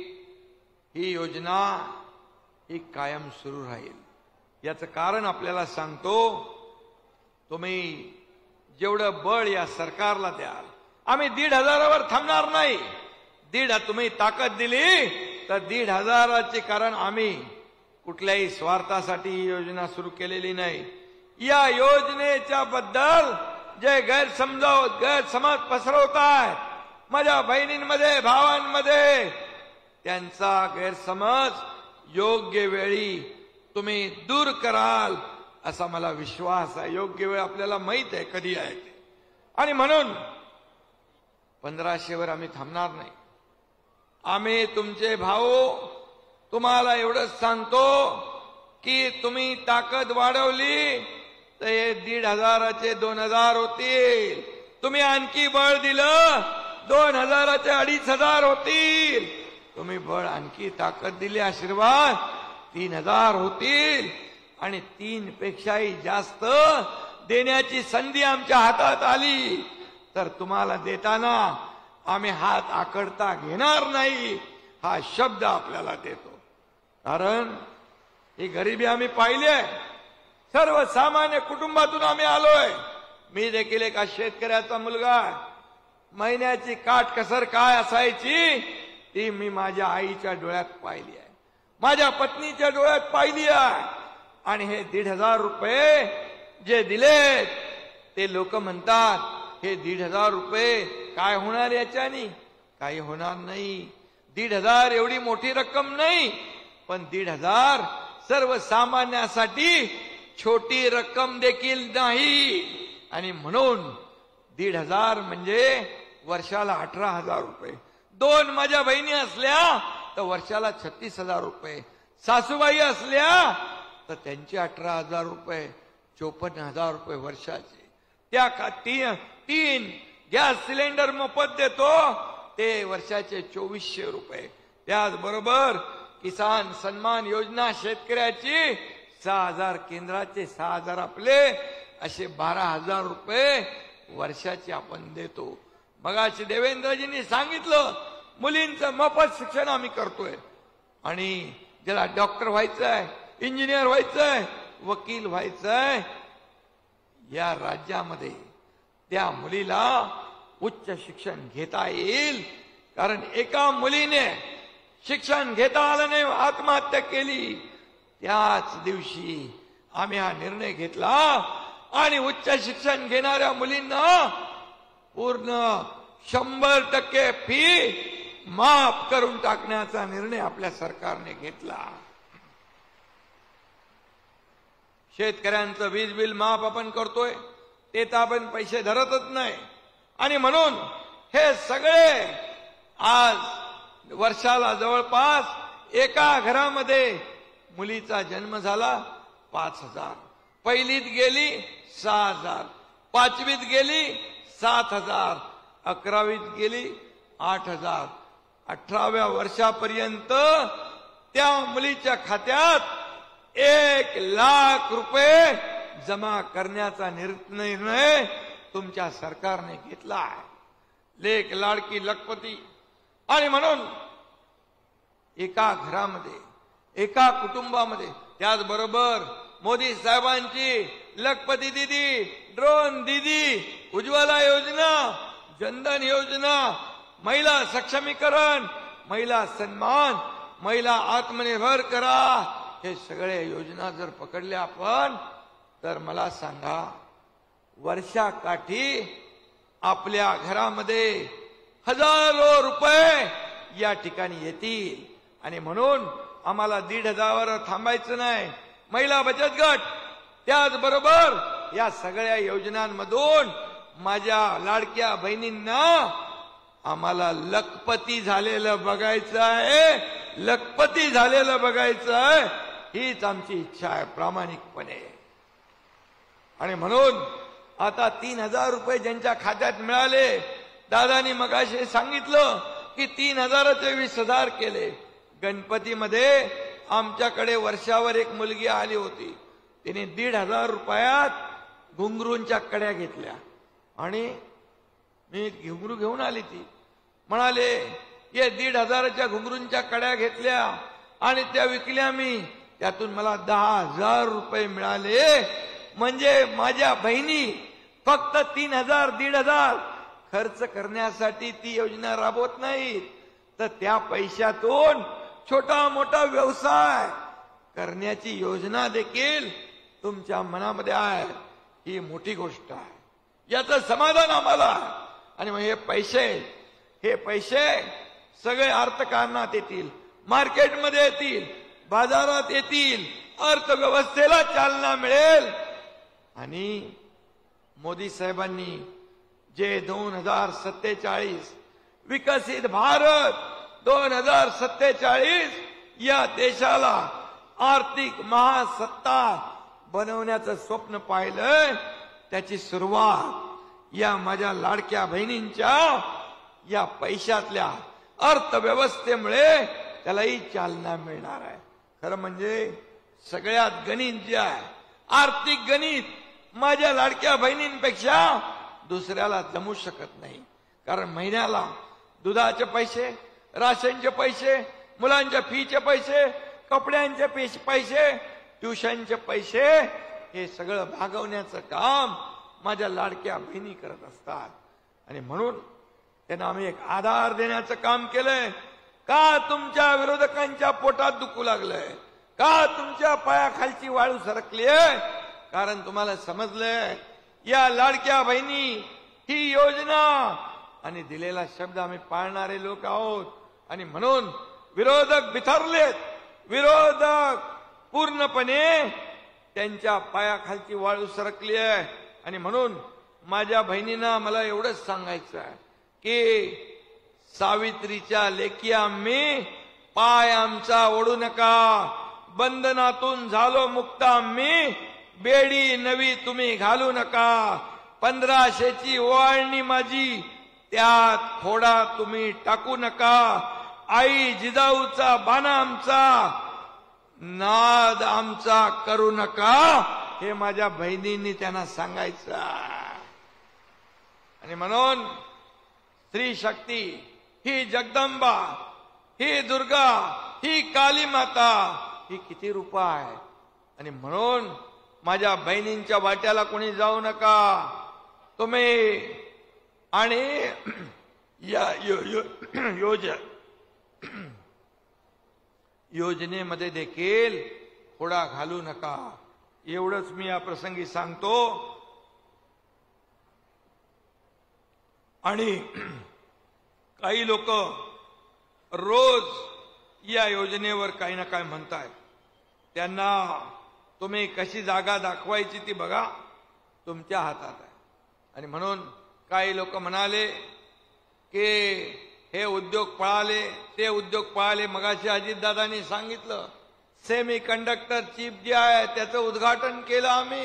ही योजना ही कायम सुरू राहील. याचं कारण आपल्याला सांगतो. तुम्ही जेवढं बळ या सरकारला द्याल, आम्ही दीड हजारावर थांबणार नाही. दीड तुम्ही ताकद दिली तर दीड हजाराचे कारण आम्ही कुठल्याही स्वार्थासाठी ही योजना सुरू केलेली नाही. या योजनेच्या बद्दल जे गैरसमजाव गैरसमज पसरवताय माझ्या बहिणींमध्ये भावांमध्ये, त्यांचा गैरसमज योग्य वेळी तुम्ही दूर कराल असा मला विश्वास आहे. योग्य वेळ आपल्याला माहित आहे कधी आहे ते. आणि म्हणून पंधराशेवर आम्ही थांबणार नाही. आम्ही तुमचे भाऊ तुम्हाला एवढंच सांगतो की तुम्ही ताकद वाढवली तर हे दीड हजाराचे दोन हजार होतील. तुम्ही आणखी बळ दिलं दोन हजाराचे अडीच हजार होतील. तुम्ही बळ आणखी ताकद दिली आशीर्वाद तीन हजार होतील. आणि तीन पेक्षाही जास्त देण्याची संधी आमच्या हातात आली तर तुम्हाला देताना आम्ही हात आकडता घेणार नाही हा शब्द आपल्याला देतो. कारण ही गरिबी आम्ही पाहिली आहे. सर्वसामान्य कुटुंबातून आम्ही आलोय. मी देखील एका शेतकऱ्याचा मुलगा. महिन्याची काट कसर काय असायची ती मी माझ्या आईच्या डोळ्यात पाहिली आहे, माझ्या पत्नीच्या डोळ्यात पाहिली आहे. आणि हे दीड हजार रुपये जे दिलेत ते लोक म्हणतात हे दीड हजार रुपये काय होणार याच्यानी? काही होणार नाही. दीड हजार एवढी मोठी रक्कम नाही, पण दीड हजार सर्वसामान्यासाठी छोटी रक्कम देखील नाही. आणि म्हणून दीड हजार म्हणजे वर्षाला अठरा हजार रुपये. दोन माझ्या बहिणी असल्या तर वर्षाला छत्तीस हजार रुपये. सासूबाई असल्या तर त्यांचे अठरा हजार रुपये, चोपन्न हजार रुपये वर्षाचे. त्या तीन तीन गॅस सिलेंडर मोफत देतो ते वर्षाचे चोवीसशे रुपये. त्याचबरोबर किसान सन्मान योजना शेतकऱ्याची सहा हजार केंद्राचे सहा हजार आपले असे बारा हजार रुपये वर्षाचे आपण देतो. मगाशी देवेंद्रजींनी सांगितलं मुलींचं मोफत शिक्षण आम्ही करतोय. आणि ज्याला डॉक्टर व्हायचंय, इंजिनियर व्हायचंय, वकील व्हायचंय, या राज्यामध्ये त्या मुलीला उच्च शिक्षण घेता येईल. कारण एका मुलीने शिक्षण घेता आलं नाही, आत्महत्या केली. त्याच दिवशी आम्ही हा निर्णय घेतला आणि उच्च शिक्षण घेणाऱ्या मुलींना पूर्ण शंभर टक्के फी माफ करून टाकण्याचा निर्णय आपल्या सरकारने घेतला. शेतकऱ्यांचं वीज बिल माफ आपण करतोय ते तर आपण पैसे धरतच नाही. आणि म्हणून हे सगळे आज वर्षाला जवळपास एका घरामध्ये मुलीचा जन्म झाला पाच हजार, पहिलीत गेली सहा हजार, पाचवीत गेली सात हजार, अकरावीत गेली आठ हजार. अठराव्या वर्षापर्यंत त्या मुलीच्या खात्यात एक लाख रुपये जमा करण्याचा निर्णय तुमच्या सरकारने घेतला आहे. लेक लाडकी लखपती. आणि म्हणून एका घरामध्ये एका कुटुंबामध्ये त्याचबरोबर मोदी साहेबांची लखपती दिदी, ड्रोन दिदी, उज्ज्वला योजना, जनधन योजना, महिला सक्षमीकरण, महिला सन्मान, महिला आत्मनिर्भर करा, हे सगळे योजना जर पकडल्या आपण तर मला सांगा वर्षाकाठी आपल्या घरामध्ये हजारो रुपये या ठिकाणी येतील. आणि म्हणून आम्हाला दीड हजारावर थांबायचं नाही. महिला बचत गट त्याचबरोबर या सगळ्या योजनांमधून माझ्या लाडक्या बहिणींना आम्हाला लखपती झालेलं बघायचं आहे, लखपती झालेलं बघायचं आहे. हीच आमची इच्छा आहे प्रामाणिकपणे. आणि म्हणून आता तीन हजार रुपये ज्यांच्या खात्यात मिळाले दादानी मगाशी सांगितलं की तीन हजाराचे वीस हजार केले. गणपतीमध्ये आमच्याकडे वर्षावर एक मुलगी आली होती. तिने दीड हजार रुपयात घुंगरूंच्या कड्या घेतल्या आणि मी घुंगरू घेऊन आली. ती म्हणाले ये दीड हजाराच्या घुंगरूंच्या कड्या घेतल्या आणि त्या विकल्या मी, त्यातून मला दहा हजार रुपये मिळाले. म्हणजे माझ्या बहिणी फक्त तीन हजार दीड हजार खर्च करण्यासाठी ती योजना राबवत नाहीत, तर त्या पैशातून छोटा मोठा व्यवसाय करण्याची योजना देखील तुमच्या मनामध्ये आहे. ही मोठी गोष्ट आहे, याचं समाधान आम्हाला आहे. आणि मग हे पैसे हे पैसे सगळे अर्थकारणात येतील, मार्केटमध्ये येतील, बाजारात येतील, अर्थव्यवस्थेला चालना मिळेल. आणि मोदी साहेबांनी जे दोन हजार सत्तेचाळीस विकसित भारत दोन हजार सत्तेचाळीस या देशाला आर्थिक महासत्ता बनवण्याचं स्वप्न पाहिलंय, त्याची सुरुवात या माझ्या लाडक्या बहिणींच्या या पैशातल्या अर्थव्यवस्थेमुळे त्यालाही चालना मिळणार आहे. खरं म्हणजे सगळ्यात गणित जे आहे, आर्थिक गणित, माझ्या लाडक्या बहिणींपेक्षा दुसऱ्याला जमू शकत नाही. कारण महिन्याला दुधाचे पैसे, राशनचे पैसे, मुलांच्या फीचे पैसे, कपड्यांचे पैसे, ट्युशनचे पैसे, हे सगळं भागवण्याचं काम माझ्या लाडक्या बहिणी करत असतात. आणि म्हणून त्यांना आम्ही एक आधार देण्याचं काम केलंय. का तुमच्या विरोधकांच्या पोटात दुखू लागलंय, का तुमच्या पायाखालची वाळू सरकली आहे? कारण तुम्हाला समजलंय या लाडक्या बहिणी ही योजना आणि दिलेला शब्द आम्ही पाळणारे लोक आहोत. आणि म्हणून विरोधक बिथरलेत, विरोधक पूर्णपणे त्यांच्या पायाखालची वाळू सरकली आहे. आणि म्हणून माझ्या बहिणींना मला एवढंच सांगायचं आहे की सावित्रीच्या लेकी आम्ही, पाय आमचा ओढू नका, बंधनातून झालो मुक्त आम्ही, बेडी नवी तुम्ही घालू नका, पंधराशेची ओवाळणी माझी त्यात खोडा तुम्ही टाकू नका, आई जिजाऊचा बाणा आमचा, नाद आमचा करू नका, हे माझ्या बहिणींनी त्यांना सांगायचं. आणि म्हणून स्त्री शक्ती ही जगदंबा, ही दुर्गा, ही काली माता, ही किती रूप आहे. आणि म्हणून माझ्या बहिणींच्या वाट्याला कोणी जाऊ नका तुम्ही. आणि या यो, यो, योज योजनेमध्ये देखील खोडा घालू नका, एवढंच मी या प्रसंगी सांगतो. आणि काही लोक रोज या योजनेवर काही ना काय म्हणतायत, त्यांना तुम्ही कशी जागा दाखवायची ती बघा, तुमच्या हातात आहे. आणि म्हणून काही लोक म्हणाले की हे उद्योग पळाले, ते उद्योग पळाले. मगाशी अजितदादांनी सांगितलं सेमी कंडक्टर चिप जे आहे त्याचं उद्घाटन केलं आम्ही.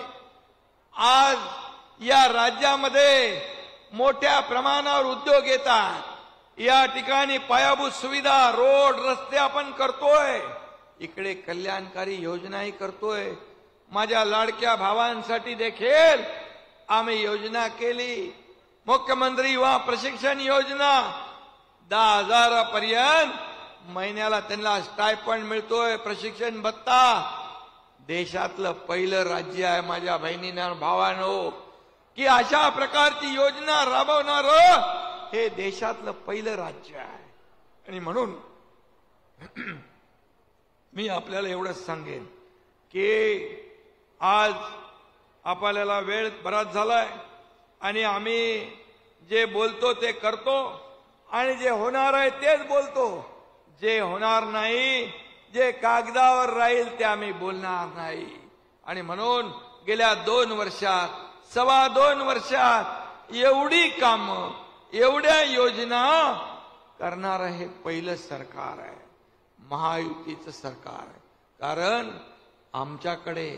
आज या राज्यामध्ये मोठ्या प्रमाणावर उद्योग येतात. या ठिकाणी पायाभूत सुविधा, रोड, रस्ते आपण करतोय, इकडे कल्याणकारी योजनाही करतोय. माझ्या लाडक्या भावांसाठी देखील आम्ही योजना केली. मुख्यमंत्री युवा प्रशिक्षण योजना, दहा हजारापर्यंत महिन्याला त्यांना स्टायपंड मिळतोय, प्रशिक्षण भत्ता. देशातलं पहिलं राज्य आहे माझ्या बहिणींना भावांनो की अशा प्रकारची योजना राबवणार हे देशातलं पहिलं राज्य आहे. आणि म्हणून मी आपल्याला एवढंच सांगेन की आज आपल्याला वेळ बराच झालाय आणि आम्ही जे बोलतो ते करतो आणि जे होणार आहे तेच बोलतो. जे होणार नाही, जे कागदावर राहील ते आम्ही बोलणार नाही. आणि म्हणून गेल्या दोन वर्षात, सव्वा दोन वर्षात एवढी कामं, एवढ्या योजना करणारं हे पहिलं सरकार आहे, महायुतीचं सरकार आहे. कारण आमच्याकडे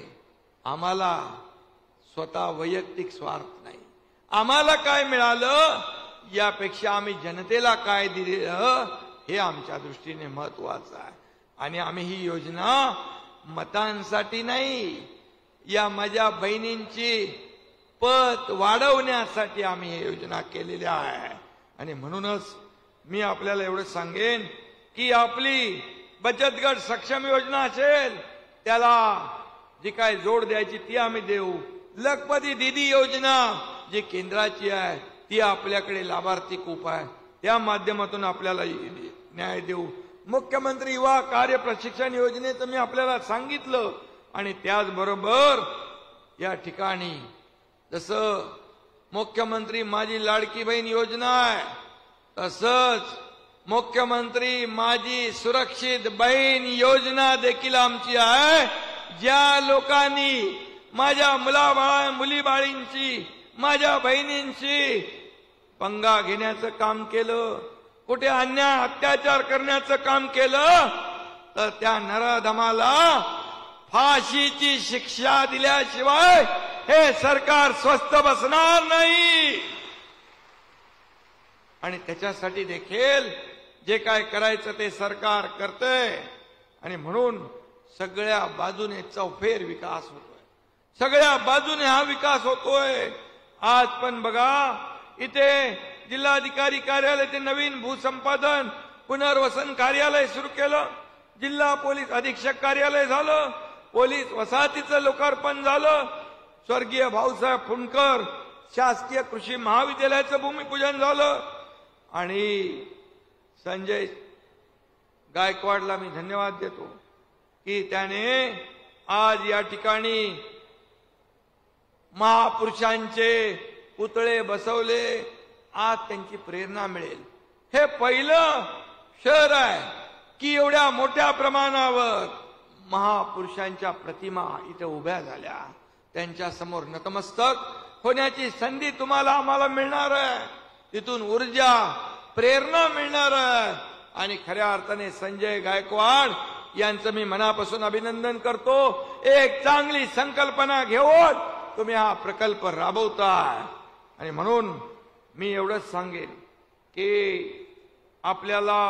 आम्हाला स्वतः वैयक्तिक स्वार्थ नाही. आम्हाला काय मिळालं यापेक्षा आम्ही जनतेला काय दिलं हे आमच्या दृष्टीने महत्वाचं आहे. आणि आम्ही ही योजना मतांसाठी नाही, या माझ्या बहिणींची पत वाढवण्यासाठी आम्ही ही योजना केलेली आहे. आणि म्हणूनच मी आपल्याला एवढं सांगेन की आपली बचत गट सक्षम योजना असेल त्याला जी काय जोड द्यायची ती आम्ही देऊ. लखपती दीदी योजना जी केंद्राची आहे ती आपल्याकडे लाभार्थी खूप आहे, त्या माध्यमातून आपल्याला न्याय देऊ. मुख्यमंत्री युवा कार्य प्रशिक्षण योजनेचं मी आपल्याला सांगितलं. आणि त्याचबरोबर या ठिकाणी जसं मुख्यमंत्री माझी लाडकी बहीण योजना आहे तसंच मुख्यमंत्री माझी सुरक्षित बहीण योजना देखील आमची आहे. ज्या लोकांनी माझ्या मुलाबाळा मुलीबाळींची माझ्या बहिणींची पंगा घेण्याचं काम केलं, कुठे अन्याय अत्याचार करण्याचं काम केलं तर त्या नराधमाला फाशीची शिक्षा दिल्याशिवाय हे सरकार स्वस्थ बसणार नाही. आणि त्याच्यासाठी देखील जे काय करायचं ते सरकार करतंय. आणि म्हणून सगळ्या बाजूने चौफेर विकास होतोय, सगळ्या बाजूने हा विकास होतोय. आज पण बघा इथे जिल्हाधिकारी कार्यालय ते नवीन भूसंपादन पुनर्वसन कार्यालय सुरू केलं, जिल्हा पोलीस अधीक्षक कार्यालय झालं, पोलीस वसाहतीचं लोकार्पण झालं, स्वर्गीय भाऊसाहेब फुंडकर शासकीय कृषी महाविद्यालयाचं भूमिपूजन झालं. आणि संजय गायकवाडला मी धन्यवाद देतो की त्याने आज या ठिकाणी महापुरुषांचे पुतळे बसवले. आज त्यांची प्रेरणा मिळेल. हे पहिलं शहर आहे की एवढ्या मोठ्या प्रमाणावर महापुरुषांच्या प्रतिमा इथे उभ्या झाल्या. त्यांच्या समोर नतमस्तक होण्याची संधी तुम्हाला आम्हाला मिळणार आहे. तिथून ऊर्जा प्रेरणा मिळणार आहे. आणि खऱ्या अर्थाने संजय गायकवाड यांचं मी मनापासून अभिनंदन करतो. एक चांगली संकल्पना घेऊन तुम्ही हा प्रकल्प राबवताय. आणि म्हणून मी एवढंच सांगेन की आपल्याला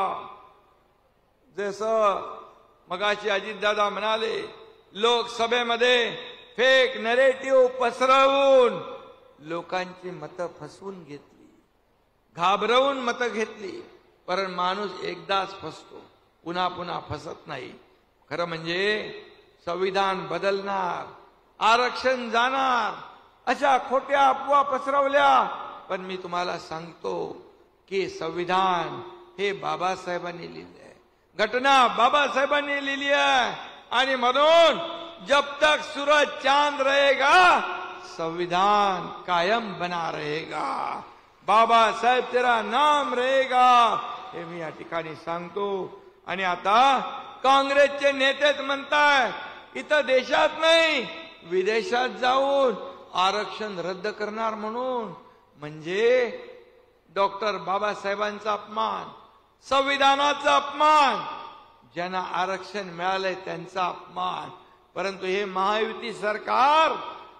जसं मगाशी अजितदादा म्हणाले, लोकसभेमध्ये फेक नरेटिव्ह पसरवून लोकांची मतं फसवून घेतली, घाबरवून मतं घेतली. पण माणूस एकदाच फसतो, पुन्हा पुन्हा फसत नाही. खरं म्हणजे संविधान बदलणार, आरक्षण जाणार, अशा खोट्या अफवा पसरवल्या. पण मी तुम्हाला सांगतो की संविधान हे बाबासाहेबांनी लिहिले आहे, घटना बाबासाहेबांनी लिहिली आहे. आणि म्हणून जब तक सूरज चांद रहेगा संविधान कायम बना रहेगा, बाबासाहेब तेरा नाम रहेगा, हे मी या ठिकाणी सांगतो. आणि आता काँग्रेसचे नेतेच म्हणताय इथं देशात नाही विदेशात जाऊन आरक्षण रद्द करणार म्हणून. म्हणजे डॉक्टर बाबासाहेबांचा अपमान, संविधानाचा अपमान, ज्यांना आरक्षण मिळालंय त्यांचा अपमान. परंतु हे महायुती सरकार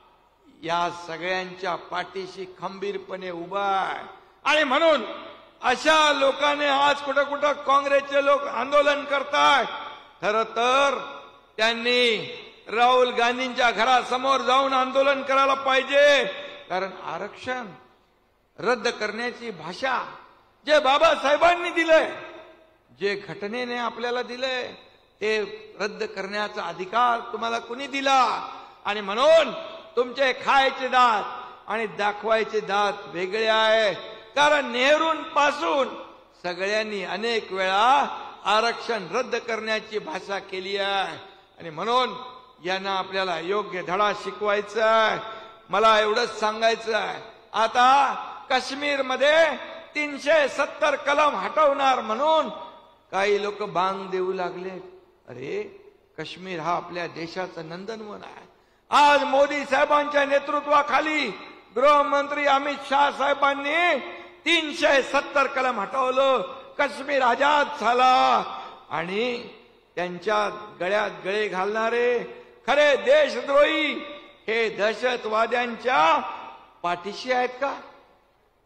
या सगळ्यांच्या पाठीशी खंबीरपणे उभा आहे. आणि म्हणून अशा लोकांनी आज कुठं कुठं काँग्रेसचे लोक आंदोलन करतायत. खरं तर त्यांनी राहुल गांधींच्या घरासमोर जाऊन आंदोलन करायला पाहिजे. कारण आरक्षण रद्द करण्याची भाषा जे बाबासाहेबांनी दिलंय, जे घटनेने आपल्याला दिलंय, ते रद्द करण्याचा अधिकार तुम्हाला कुणी दिला. आणि म्हणून तुमचे खायचे दात आणि दाखवायचे दात वेगळे आहे. कारण नेहरूंपासून सगळ्यांनी अनेक वेळा आरक्षण रद्द करण्याची भाषा केली आहे. आणि म्हणून यांना आपल्याला योग्य धडा शिकवायचा आहे. मला एवढंच सांगायचं आहे, आता काश्मीरमध्ये तीनशे सत्तर कलम हटवणार म्हणून काही लोक बांग देऊ लागले. अरे काश्मीर हा आपल्या देशाचं नंदनवन आहे. आज मोदी साहेबांच्या नेतृत्वाखाली गृहमंत्री अमित शाह साहेबांनी तीनशे सत्तर कलम हटवलं, काश्मीर आजाद झाला. आणि त्यांच्या गळ्यात गळे घालणारे खरे देशद्रोही हे दहशतवाद्यांच्या पाठीशी आहेत का?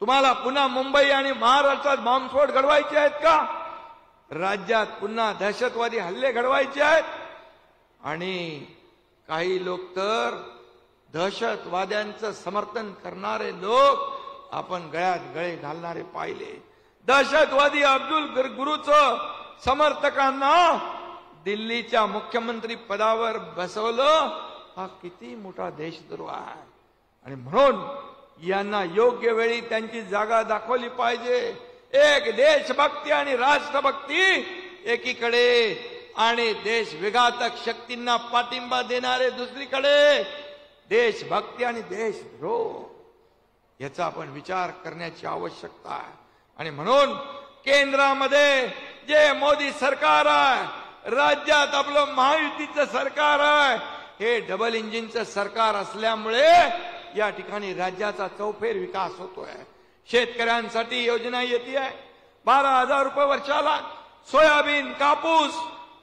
तुम्हाला पुन्हा मुंबई आणि महाराष्ट्रात बॉम्बस्फोट घडवायचे आहेत का? राज्यात पुन्हा दहशतवादी हल्ले घडवायचे आहेत? आणि काही लोक तर दहशतवाद्यांचं समर्थन करणारे लोक आपण गळ्यात गळे घालणारे पाहिले. दहशतवादी अब्दुल गुरूचं समर्थकांना दिल्लीच्या मुख्यमंत्री पदावर बसवलं. हा किती मोठा देशद्रोह आहे. आणि म्हणून यांना योग्य वेळी त्यांची जागा दाखवली पाहिजे. एक देशभक्ती आणि राष्ट्रभक्ती एकीकडे आणि देश विघातक शक्तींना पाठिंबा देणारे दुसरीकडे. देशभक्ती आणि देशद्रोह याचा आपण विचार करण्याची आवश्यकता आहे. आणि म्हणून केंद्रामध्ये जे मोदी सरकार आहे, राज्यात आपलं महायुतीचं सरकार आहे, हे डबल इंजिनचं सरकार असल्यामुळे या ठिकाणी राज्याचा चौफेर विकास होतोय. शेतकऱ्यांसाठी योजना येते आहे बारा हजार रुपये वर्षाला. सोयाबीन, कापूस,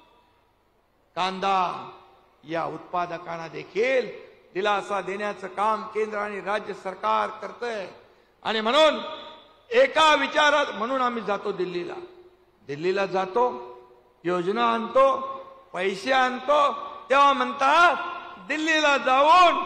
कांदा या उत्पादकांना देखील दिलासा देण्याचं काम केंद्र आणि राज्य सरकार करतंय. आणि म्हणून एका विचारात म्हणून आम्ही जातो दिल्लीला. दिल्लीला जातो, योजना आणतो, पैसे आणतो, तेव्हा म्हणतात दिल्लीला जाऊन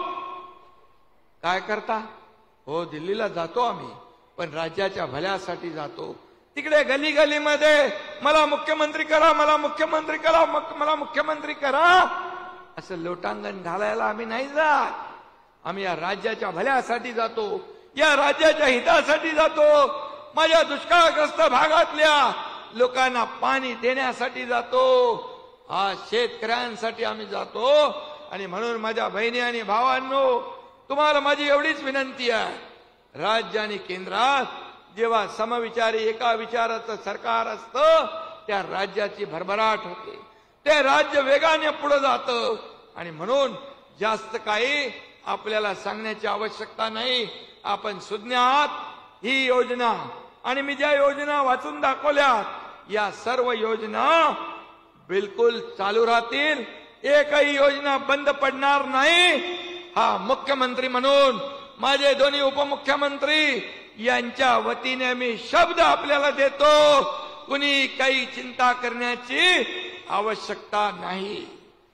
काय करता? हो, दिल्लीला जातो आम्ही, पण राज्याच्या भल्यासाठी जातो. तिकडे गली गलीमध्ये मला मुख्यमंत्री करा, मला मुख्यमंत्री करा, मला मुख्यमंत्री करा असं लोटांगण घालायला आम्ही नाही जात. आम्ही या राज्याच्या भल्यासाठी जातो, या राज्याच्या हितासाठी जातो. माझ्या दुष्काळग्रस्त भागातल्या लोकांना पाणी देण्यासाठी जातो. आज शेतकऱ्यांसाठी आम्ही जातो. आणि म्हणून माझ्या बहिणी आणि भावांनो, तुम्हाला माझी एवढीच विनंती आहे, राज्य आणि केंद्रात जेव्हा समविचारी एका विचाराचं सरकार असतं त्या राज्याची भरभराट होते, ते राज्य वेगाने पुढे जातं. आणि म्हणून जास्त काही आपल्याला सांगण्याची आवश्यकता नाही. आपण सुज्ञ आहात. ही योजना आणि मी ज्या योजना वाचून दाखवल्या, या सर्व योजना बिलकुल चालू राहतील. एकही योजना बंद पडणार नाही. हा मुख्यमंत्री म्हणून माझे दोन्ही उपमुख्यमंत्री यांच्या वतीने मी शब्द आपल्याला देतो, कुणी काही चिंता करण्याची आवश्यकता नाही.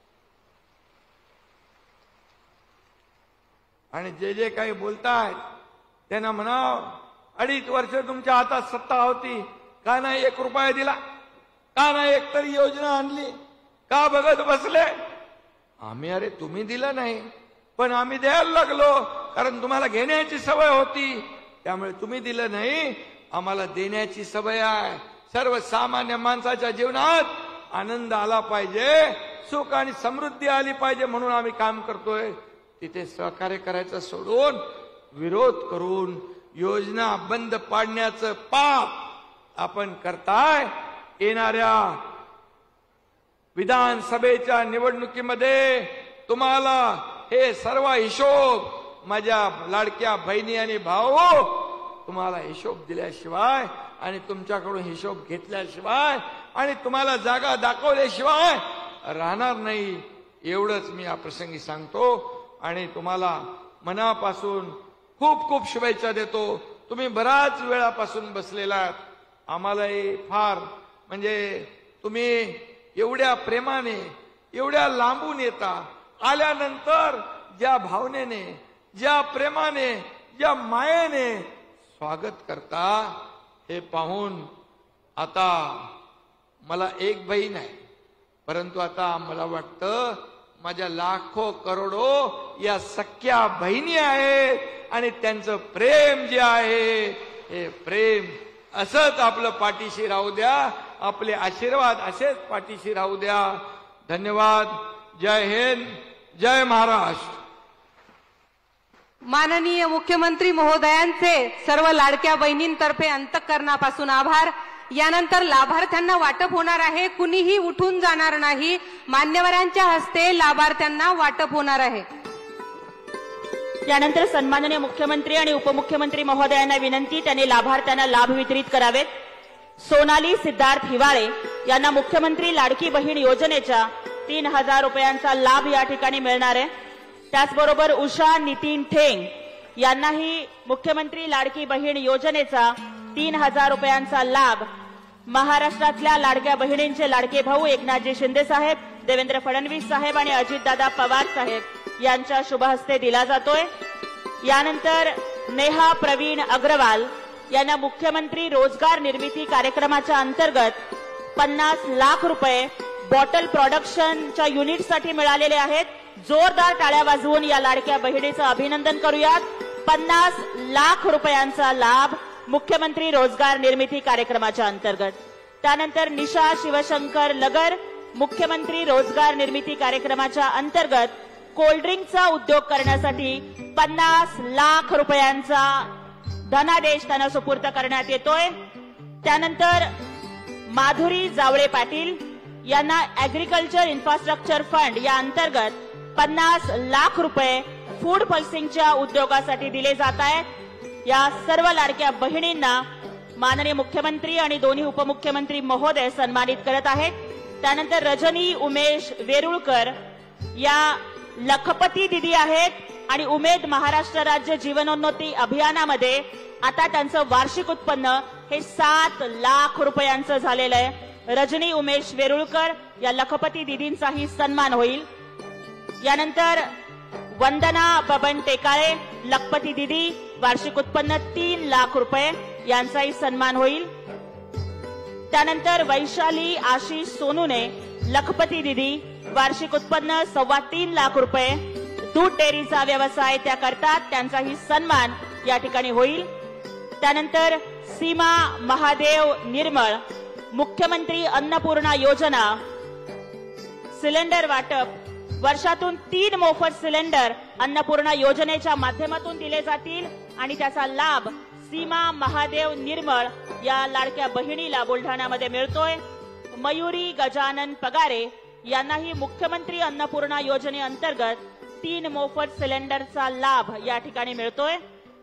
आणि जे जे काही बोलतायत त्यांना म्हणाव, अडीच वर्ष तुमच्या हातात सत्ता होती, का नाही एक रुपया दिला? का नाही एक तरी योजना आणली? का बघत बसले? आम्ही अरे तुम्ही दिलं नाही, पण आम्ही द्यायला लागलो, कारण तुम्हाला घेण्याची सवय होती, त्यामुळे तुम्ही दिलं नाही, आम्हाला देण्याची सवय आहे. सर्वसामान्य माणसाच्या जीवनात आनंद आला पाहिजे, सुख आणि समृद्धी आली पाहिजे, म्हणून आम्ही काम करतोय. तिथे सहकार्य करायचं सोडून विरोध करून योजना बंद पाडण्याचं पाप आपण करताय. येणाऱ्या विधानसभेच्या निवडणुकीमध्ये तुम्हाला हे सर्व हिशोब माझ्या लाडक्या बहिणी आणि भाऊ तुम्हाला हिशोब दिल्याशिवाय आणि तुमच्याकडून हिशोब घेतल्याशिवाय आणि तुम्हाला जागा दाखवल्याशिवाय राहणार नाही. एवढंच मी या प्रसंगी सांगतो आणि तुम्हाला मनापासून खूप खूप शुभेच्छा देतो. तुम्ही बराच वेळापासून बसलेला आहात. आम्हालाही फार म्हणजे तुम्ही एवढ्या प्रेमाने एवढ्या लांबून येता, आल्यानंतर ज्या भावनेने, ज्या प्रेमाने, ज्या मायेने स्वागत करता, हे पाहून आता मला एक बहीण आहे, परंतु आता मला वाटतं माझ्या लाखो करोडो या सख्या बहिणी आहेत आणि त्यांचं प्रेम जे आहे हे प्रेम असंच आपलं पाठीशी राहू द्या. आपले आशीर्वाद असेच पाठीशी राहू द्या. धन्यवाद. जय हिंद, जय महाराष्ट्र. माननीय मुख्यमंत्री महोदयांचे सर्व लाडक्या बहिणींतर्फे अंतःकरणापासून आभार. यानंतर लाभार्थ्यांना वाटप होणार आहे. कुणीही उठून जाणार नाही. मान्यवरांच्या हस्ते लाभार्थ्यांना वाटप होणार आहे. यानंतर सन्माननीय मुख्यमंत्री आणि उपमुख्यमंत्री महोदयांना विनंती, त्यांनी लाभार्थ्यांना लाभ वितरित करावेत. सोनाली सिद्धार्थ हिवाळे यांना मुख्यमंत्री लाडकी बहीण योजनेच्या तीन हजार रुपयांचा लाभ या ठिकाणी मिळणार आहे. त्याचबरोबर उषा नितीन ठेंग यांनाही मुख्यमंत्री लाडकी बहीण योजनेचा तीन हजार रुपयांचा लाभ महाराष्ट्रातल्या लाडक्या बहिणींचे लाडके भाऊ एकनाथजी शिंदे साहेब, देवेंद्र फडणवीस साहेब आणि अजितदादा पवार साहेब यांच्या शुभहस्ते दिला जातोय। यानंतर नेहा प्रवीण अग्रवाल यांना मुख्यमंत्री रोजगार निर्मिती कार्यक्रमाच्या अंतर्गत पन्नास लाख रुपये बॉटल प्रोडक्शनच्या युनिटसाठी मिळालेले आहेत। जोरदार टाळ्या वाजवून या लाडक्या बहिणीचं अभिनंदन करूयात। पन्नास लाख रुपयांचा लाभ मुख्यमंत्री रोजगार निर्मिती कार्यक्रमाच्या अंतर्गत। त्यानंतर निशा शिवशंकर लगर मुख्यमंत्री रोजगार निर्मिती कार्यक्रमाच्या अंतर्गत कोल्ड्रिंकचा उद्योग करण्यासाठी पन्नास लाख रुपयांचा धनादेश त्यांना सुपूर्द करण्यात येतोय। त्यानंतर माधुरी जावळे पाटील यांना ऍग्रीकल्चर इन्फ्रास्ट्रक्चर फंड या अंतर्गत पन्नास लाख रुपये फूड पल्सिंगच्या उद्योगासाठी दिले जात आहेत। या सर्व लाडक्या बहिणींना माननीय मुख्यमंत्री आणि दोन्ही उपमुख्यमंत्री महोदय सन्मानित करत आहेत। त्यानंतर रजनी उमेश वेरुळकर या लखपती दिदी आहेत आणि उमेद महाराष्ट्र राज्य जीवनोन्नती अभियानामध्ये आता त्यांचं वार्षिक उत्पन्न हे सात लाख रुपयांचं झालेलं आहे। रजनी उमेश वेरुळकर या लखपती दिदींचाही सन्मान होईल। यानंतर वंदना बबन टेकाळे लखपती दिदी वार्षिक उत्पन्न तीन लाख रुपये यांचाही सन्मान होईल। त्यानंतर वैशाली आशिष सोनूने लखपती दिदी वार्षिक उत्पन्न सव्वा तीन लाख रुपये दूध डेअरीचा व्यवसाय त्या करतात, त्यांचाही सन्मान या ठिकाणी होईल। त्यानंतर सीमा महादेव निर्मळ मुख्यमंत्री अन्नपूर्णा योजना सिलेंडर वाटप वर्षातून तीन मोफत सिलेंडर अन्नपूर्णा योजनेच्या माध्यमातून दिले जातील आणि त्याचा लाभ सीमा महादेव निर्मळ या लाडक्या बहिणीला बुलढाण्यामध्ये मिळतोय। मयुरी गजानन पगारे यांनाही मुख्यमंत्री अन्नपूर्णा योजनेअंतर्गत तीन मोफत सिलेंडरचा लाभ या ठिकाणी मिळतोय।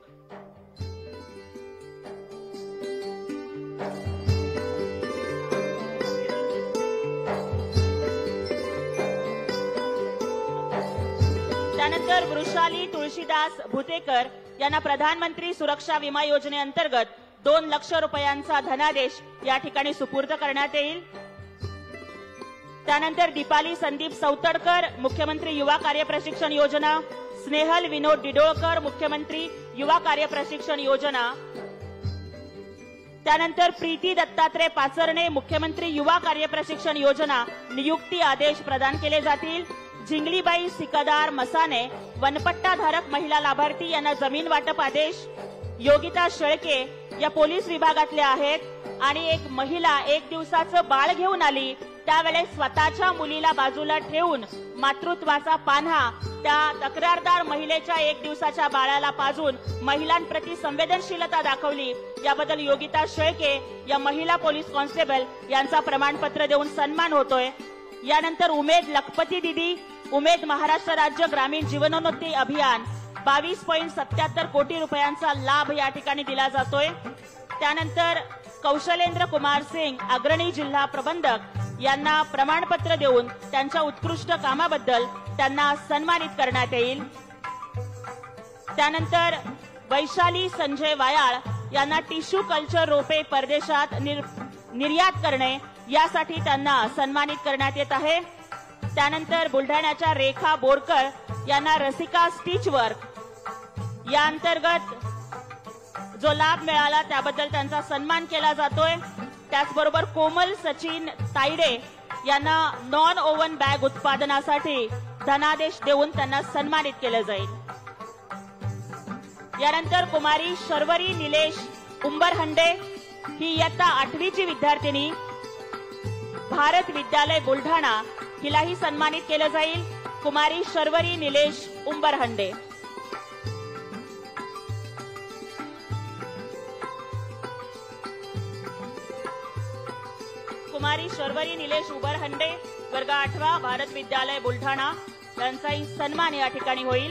त्यानंतर वृषाली तुळशीदास भुतेकर यांना प्रधानमंत्री सुरक्षा विमा योजनेअंतर्गत दोन लक्ष रुपयांचा धनादेश या ठिकाणी सुपूर्द करण्यात येईल। त्यानंतर दीपाली संदीप सौतडकर मुख्यमंत्री युवा कार्य प्रशिक्षण योजना, स्नेहल विनोद डिडोळकर मुख्यमंत्री युवा कार्य प्रशिक्षण योजना, त्यानंतर प्रीती दत्तात्रय पाचरणे मुख्यमंत्री युवा कार्य प्रशिक्षण योजना नियुक्ती आदेश प्रदान केले जातील। झिंगलीबाई सिकदार मसाने वनपट्टाधारक महिला लाभार्थी यांना जमीन वाटप आदेश, योगिता शेळके या पोलीस विभागातल्या आहेत आणि एक महिला एक दिवसाचं बाळ घेऊन आली त्यावेळेस स्वतःच्या मुलीला बाजूला ठेवून मातृत्वाचा पान्हा त्या तक्रारदार महिलेच्या एक दिवसाच्या बाळाला पाजून महिलांप्रती संवेदनशीलता दाखवली, याबद्दल योगिता शेळके या महिला पोलीस कॉन्स्टेबल यांचा प्रमाणपत्र देऊन सन्मान होतोय। यानंतर उमेद लखपती दिदी उमेद महाराष्ट्र राज्य ग्रामीण जीवनोन्नती अभियान बावीस पॉईंट सत्याहत्तर कोटी रुपयांचा लाभ या ठिकाणी दिला जातोय। त्यानंतर कौशलेंद्र कुमार सिंग अग्रणी जिल्हा प्रबंधक यांना प्रमाणपत्र देऊन त्यांच्या उत्कृष्ट कामाबद्दल त्यांना सन्मानित करण्यात येईल। त्यानंतर वैशाली संजय वायाळ यांना टिश्यू कल्चर रोपे परदेशात निर्यात करणे यासाठी त्यांना सन्मानित करण्यात येत आहे। त्यानंतर बुलढाण्याच्या रेखा बोरकर यांना रसिका स्टिच वर्क या अंतर्गत जो लाभ मिळाला त्याबद्दल त्यांचा सन्मान केला जातोय। त्याचबरोबर कोमल सचिन तायडे यांना नॉन ओव्हन बॅग उत्पादनासाठी धनादेश देऊन त्यांना सन्मानित केलं जाईल। यानंतर कुमारी शर्वरी निलेश उंबरहंडे ही इयत्ता आठवीची विद्यार्थिनी भारत विद्यालय बुलढाणा हिलाही सन्मानित केलं जाईल। कुमारी शर्वरी निलेश उंबरहंडे। कुमारी शर्वरी निलेश उंबरहंडे वर्ग आठवा भारत विद्यालय बुलढाणा यांचाही सन्मान या ठिकाणी होईल।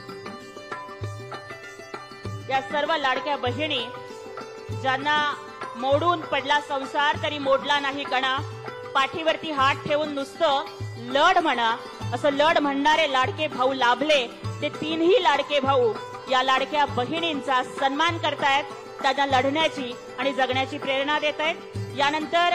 या सर्व लाडक्या बहिणी ज्यांना मोडून पडला संसार तरी मोडला नाही कणा, पाठीवरती हात ठेवून नुसतं लढ म्हणा, असं लढ म्हणणारे लाडके भाऊ लाभले. ते तीनही लाडके भाऊ या लाडक्या बहिणींचा सन्मान करतायत, त्यांना लढण्याची आणि जगण्याची प्रेरणा देत आहेत. यानंतर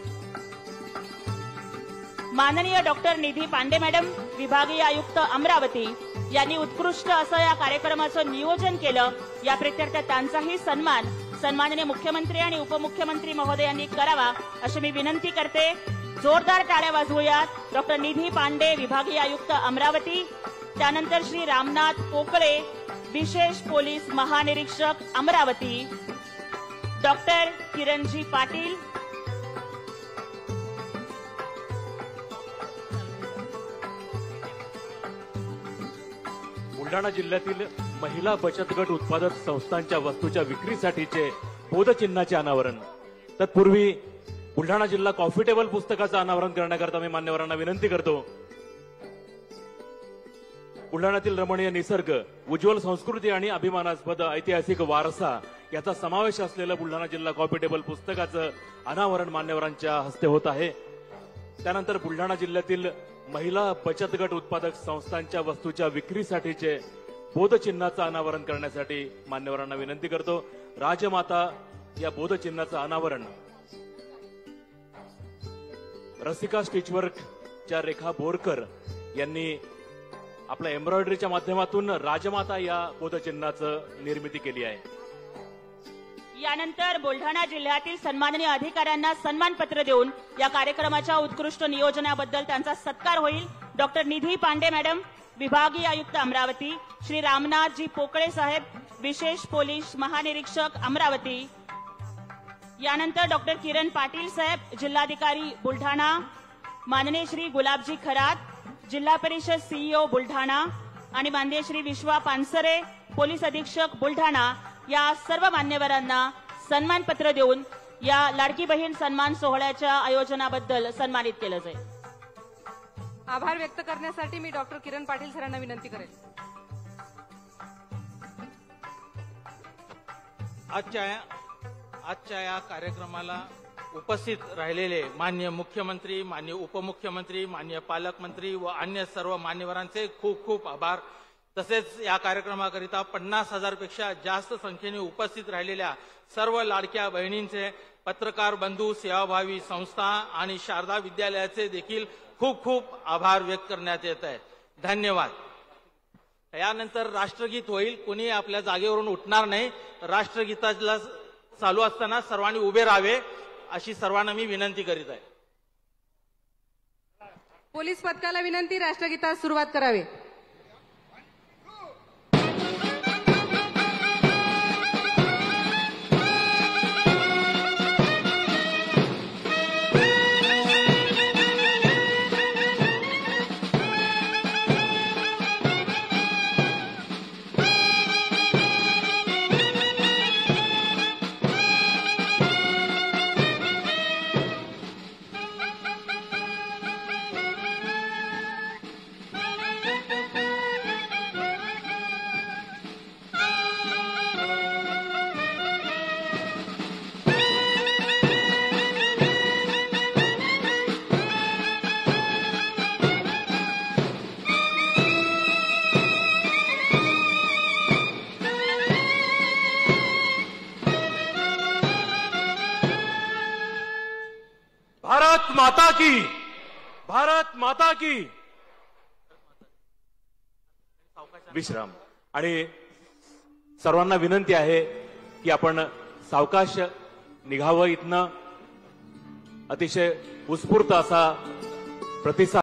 माननीय डॉक्टर निधी पांडे मॅडम, विभागीय आयुक्त अमरावती, यांनी उत्कृष्ट असं या कार्यक्रमाचं नियोजन केलं. या प्रित्यर्थ त्यांचाही सन्मान सन्माननीय मुख्यमंत्री आणि उपमुख्यमंत्री महोदयांनी करावा अशी मी विनंती करते. जोरदार टाळ्या वाजवूयात. डॉक्टर निधी पांडे, विभागीय आयुक्त अमरावती. त्यानंतर श्री रामनाथ पोकळे, विशेष पोलीस महानिरीक्षक अमरावती. डॉक्टर किरणजी पाटील, बुलढाणा जिल्ह्यातील महिला बचत गट उत्पादक संस्थांच्या वस्तूच्या विक्रीसाठीचे बोधचिन्हाचे अनावरण. तत्पूर्वी बुलढाणा जिल्हा कॉफी टेबल पुस्तकाचं अनावरण करण्याकरता मी मान्यवरांना विनंती करतो. बुलढाण्यातील रमणीय निसर्ग, उज्ज्वल संस्कृती आणि अभिमानास्पद ऐतिहासिक वारसा याचा समावेश असलेलं बुलढाणा जिल्हा कॉफी टेबल पुस्तकाचं अनावरण मान्यवरांच्या हस्ते होत आहे. त्यानंतर बुलढाणा जिल्ह्यातील महिला बचत गट उत्पादक संस्थांच्या वस्तूच्या विक्रीसाठीचे बोधचिन्हाचं अनावरण करण्यासाठी मान्यवरांना विनंती करतो. राजमाता या बोधचिन्हाचं अनावरण रसिका स्टिचवर्कच्या रेखा बोरकर यांनी आपल्या एम्ब्रॉयडरीच्या माध्यमातून राजमाता या बोधचिन्हाचं निर्मिती केली आहे. यानंतर बुलढाणा जिल्ह्यातील सन्माननीय अधिकाऱ्यांना सन्मानपत्र देऊन या कार्यक्रमाच्या उत्कृष्ट नियोजनाबद्दल त्यांचा सत्कार होईल. डॉक्टर निधी पांडे मॅडम, विभागीय आयुक्त अमरावती. श्री रामनाथजी पोकळे साहेब, विशेष पोलीस महानिरीक्षक अमरावती. यानंतर डॉक्टर किरण पाटील साहेब, जिल्हाधिकारी बुलढाणा. माननीय श्री गुलाबजी खरात, जिल्हा परिषद सीईओ बुलढाणा. आणि माननीय श्री विश्वा पानसरे, पोलीस अधीक्षक बुलढाणा. या सर्व मान्यवरांना सन्मानपत्र देऊन या लाडकी बहीण सन्मान सोहळ्याच्या आयोजनाबद्दल सन्मानित केलं जाईल. आभार व्यक्त करण्यासाठी मी डॉक्टर किरण पाटील सरांना विनंती करेल. आजच्या आजच्या या कार्यक्रमाला उपस्थित राहिलेले माननीय मुख्यमंत्री, माननीय उपमुख्यमंत्री, माननीय पालकमंत्री व अन्य सर्व मान्यवरांचे खूप खूप आभार. तसेच या कार्यक्रमाकरिता पन्नास हजार पेक्षा जास्त संख्येने उपस्थित राहिलेल्या सर्व लाडक्या बहिणींचे, पत्रकार बंधू, सेवाभावी संस्था आणि शारदा विद्यालयाचे देखील खूप खूप आभार व्यक्त करण्यात येत आहेत. धन्यवाद. यानंतर राष्ट्रगीत होईल. कोणी आपल्या जागेवरून उठणार नाही. राष्ट्रगीताला चालू असताना सर्वांनी उभे राहावे अशी सर्वांना मी विनंती करीत आहे. पोलीस पथकाला विनंती, राष्ट्रगीतास सुरुवात करावी. भारत माता की, भारत माता की. विश्राम. आणि सर्वांना विनंती आहे की आपण सावकाश निघावं. इथनं अतिशय उत्स्फूर्त असा प्रतिसाद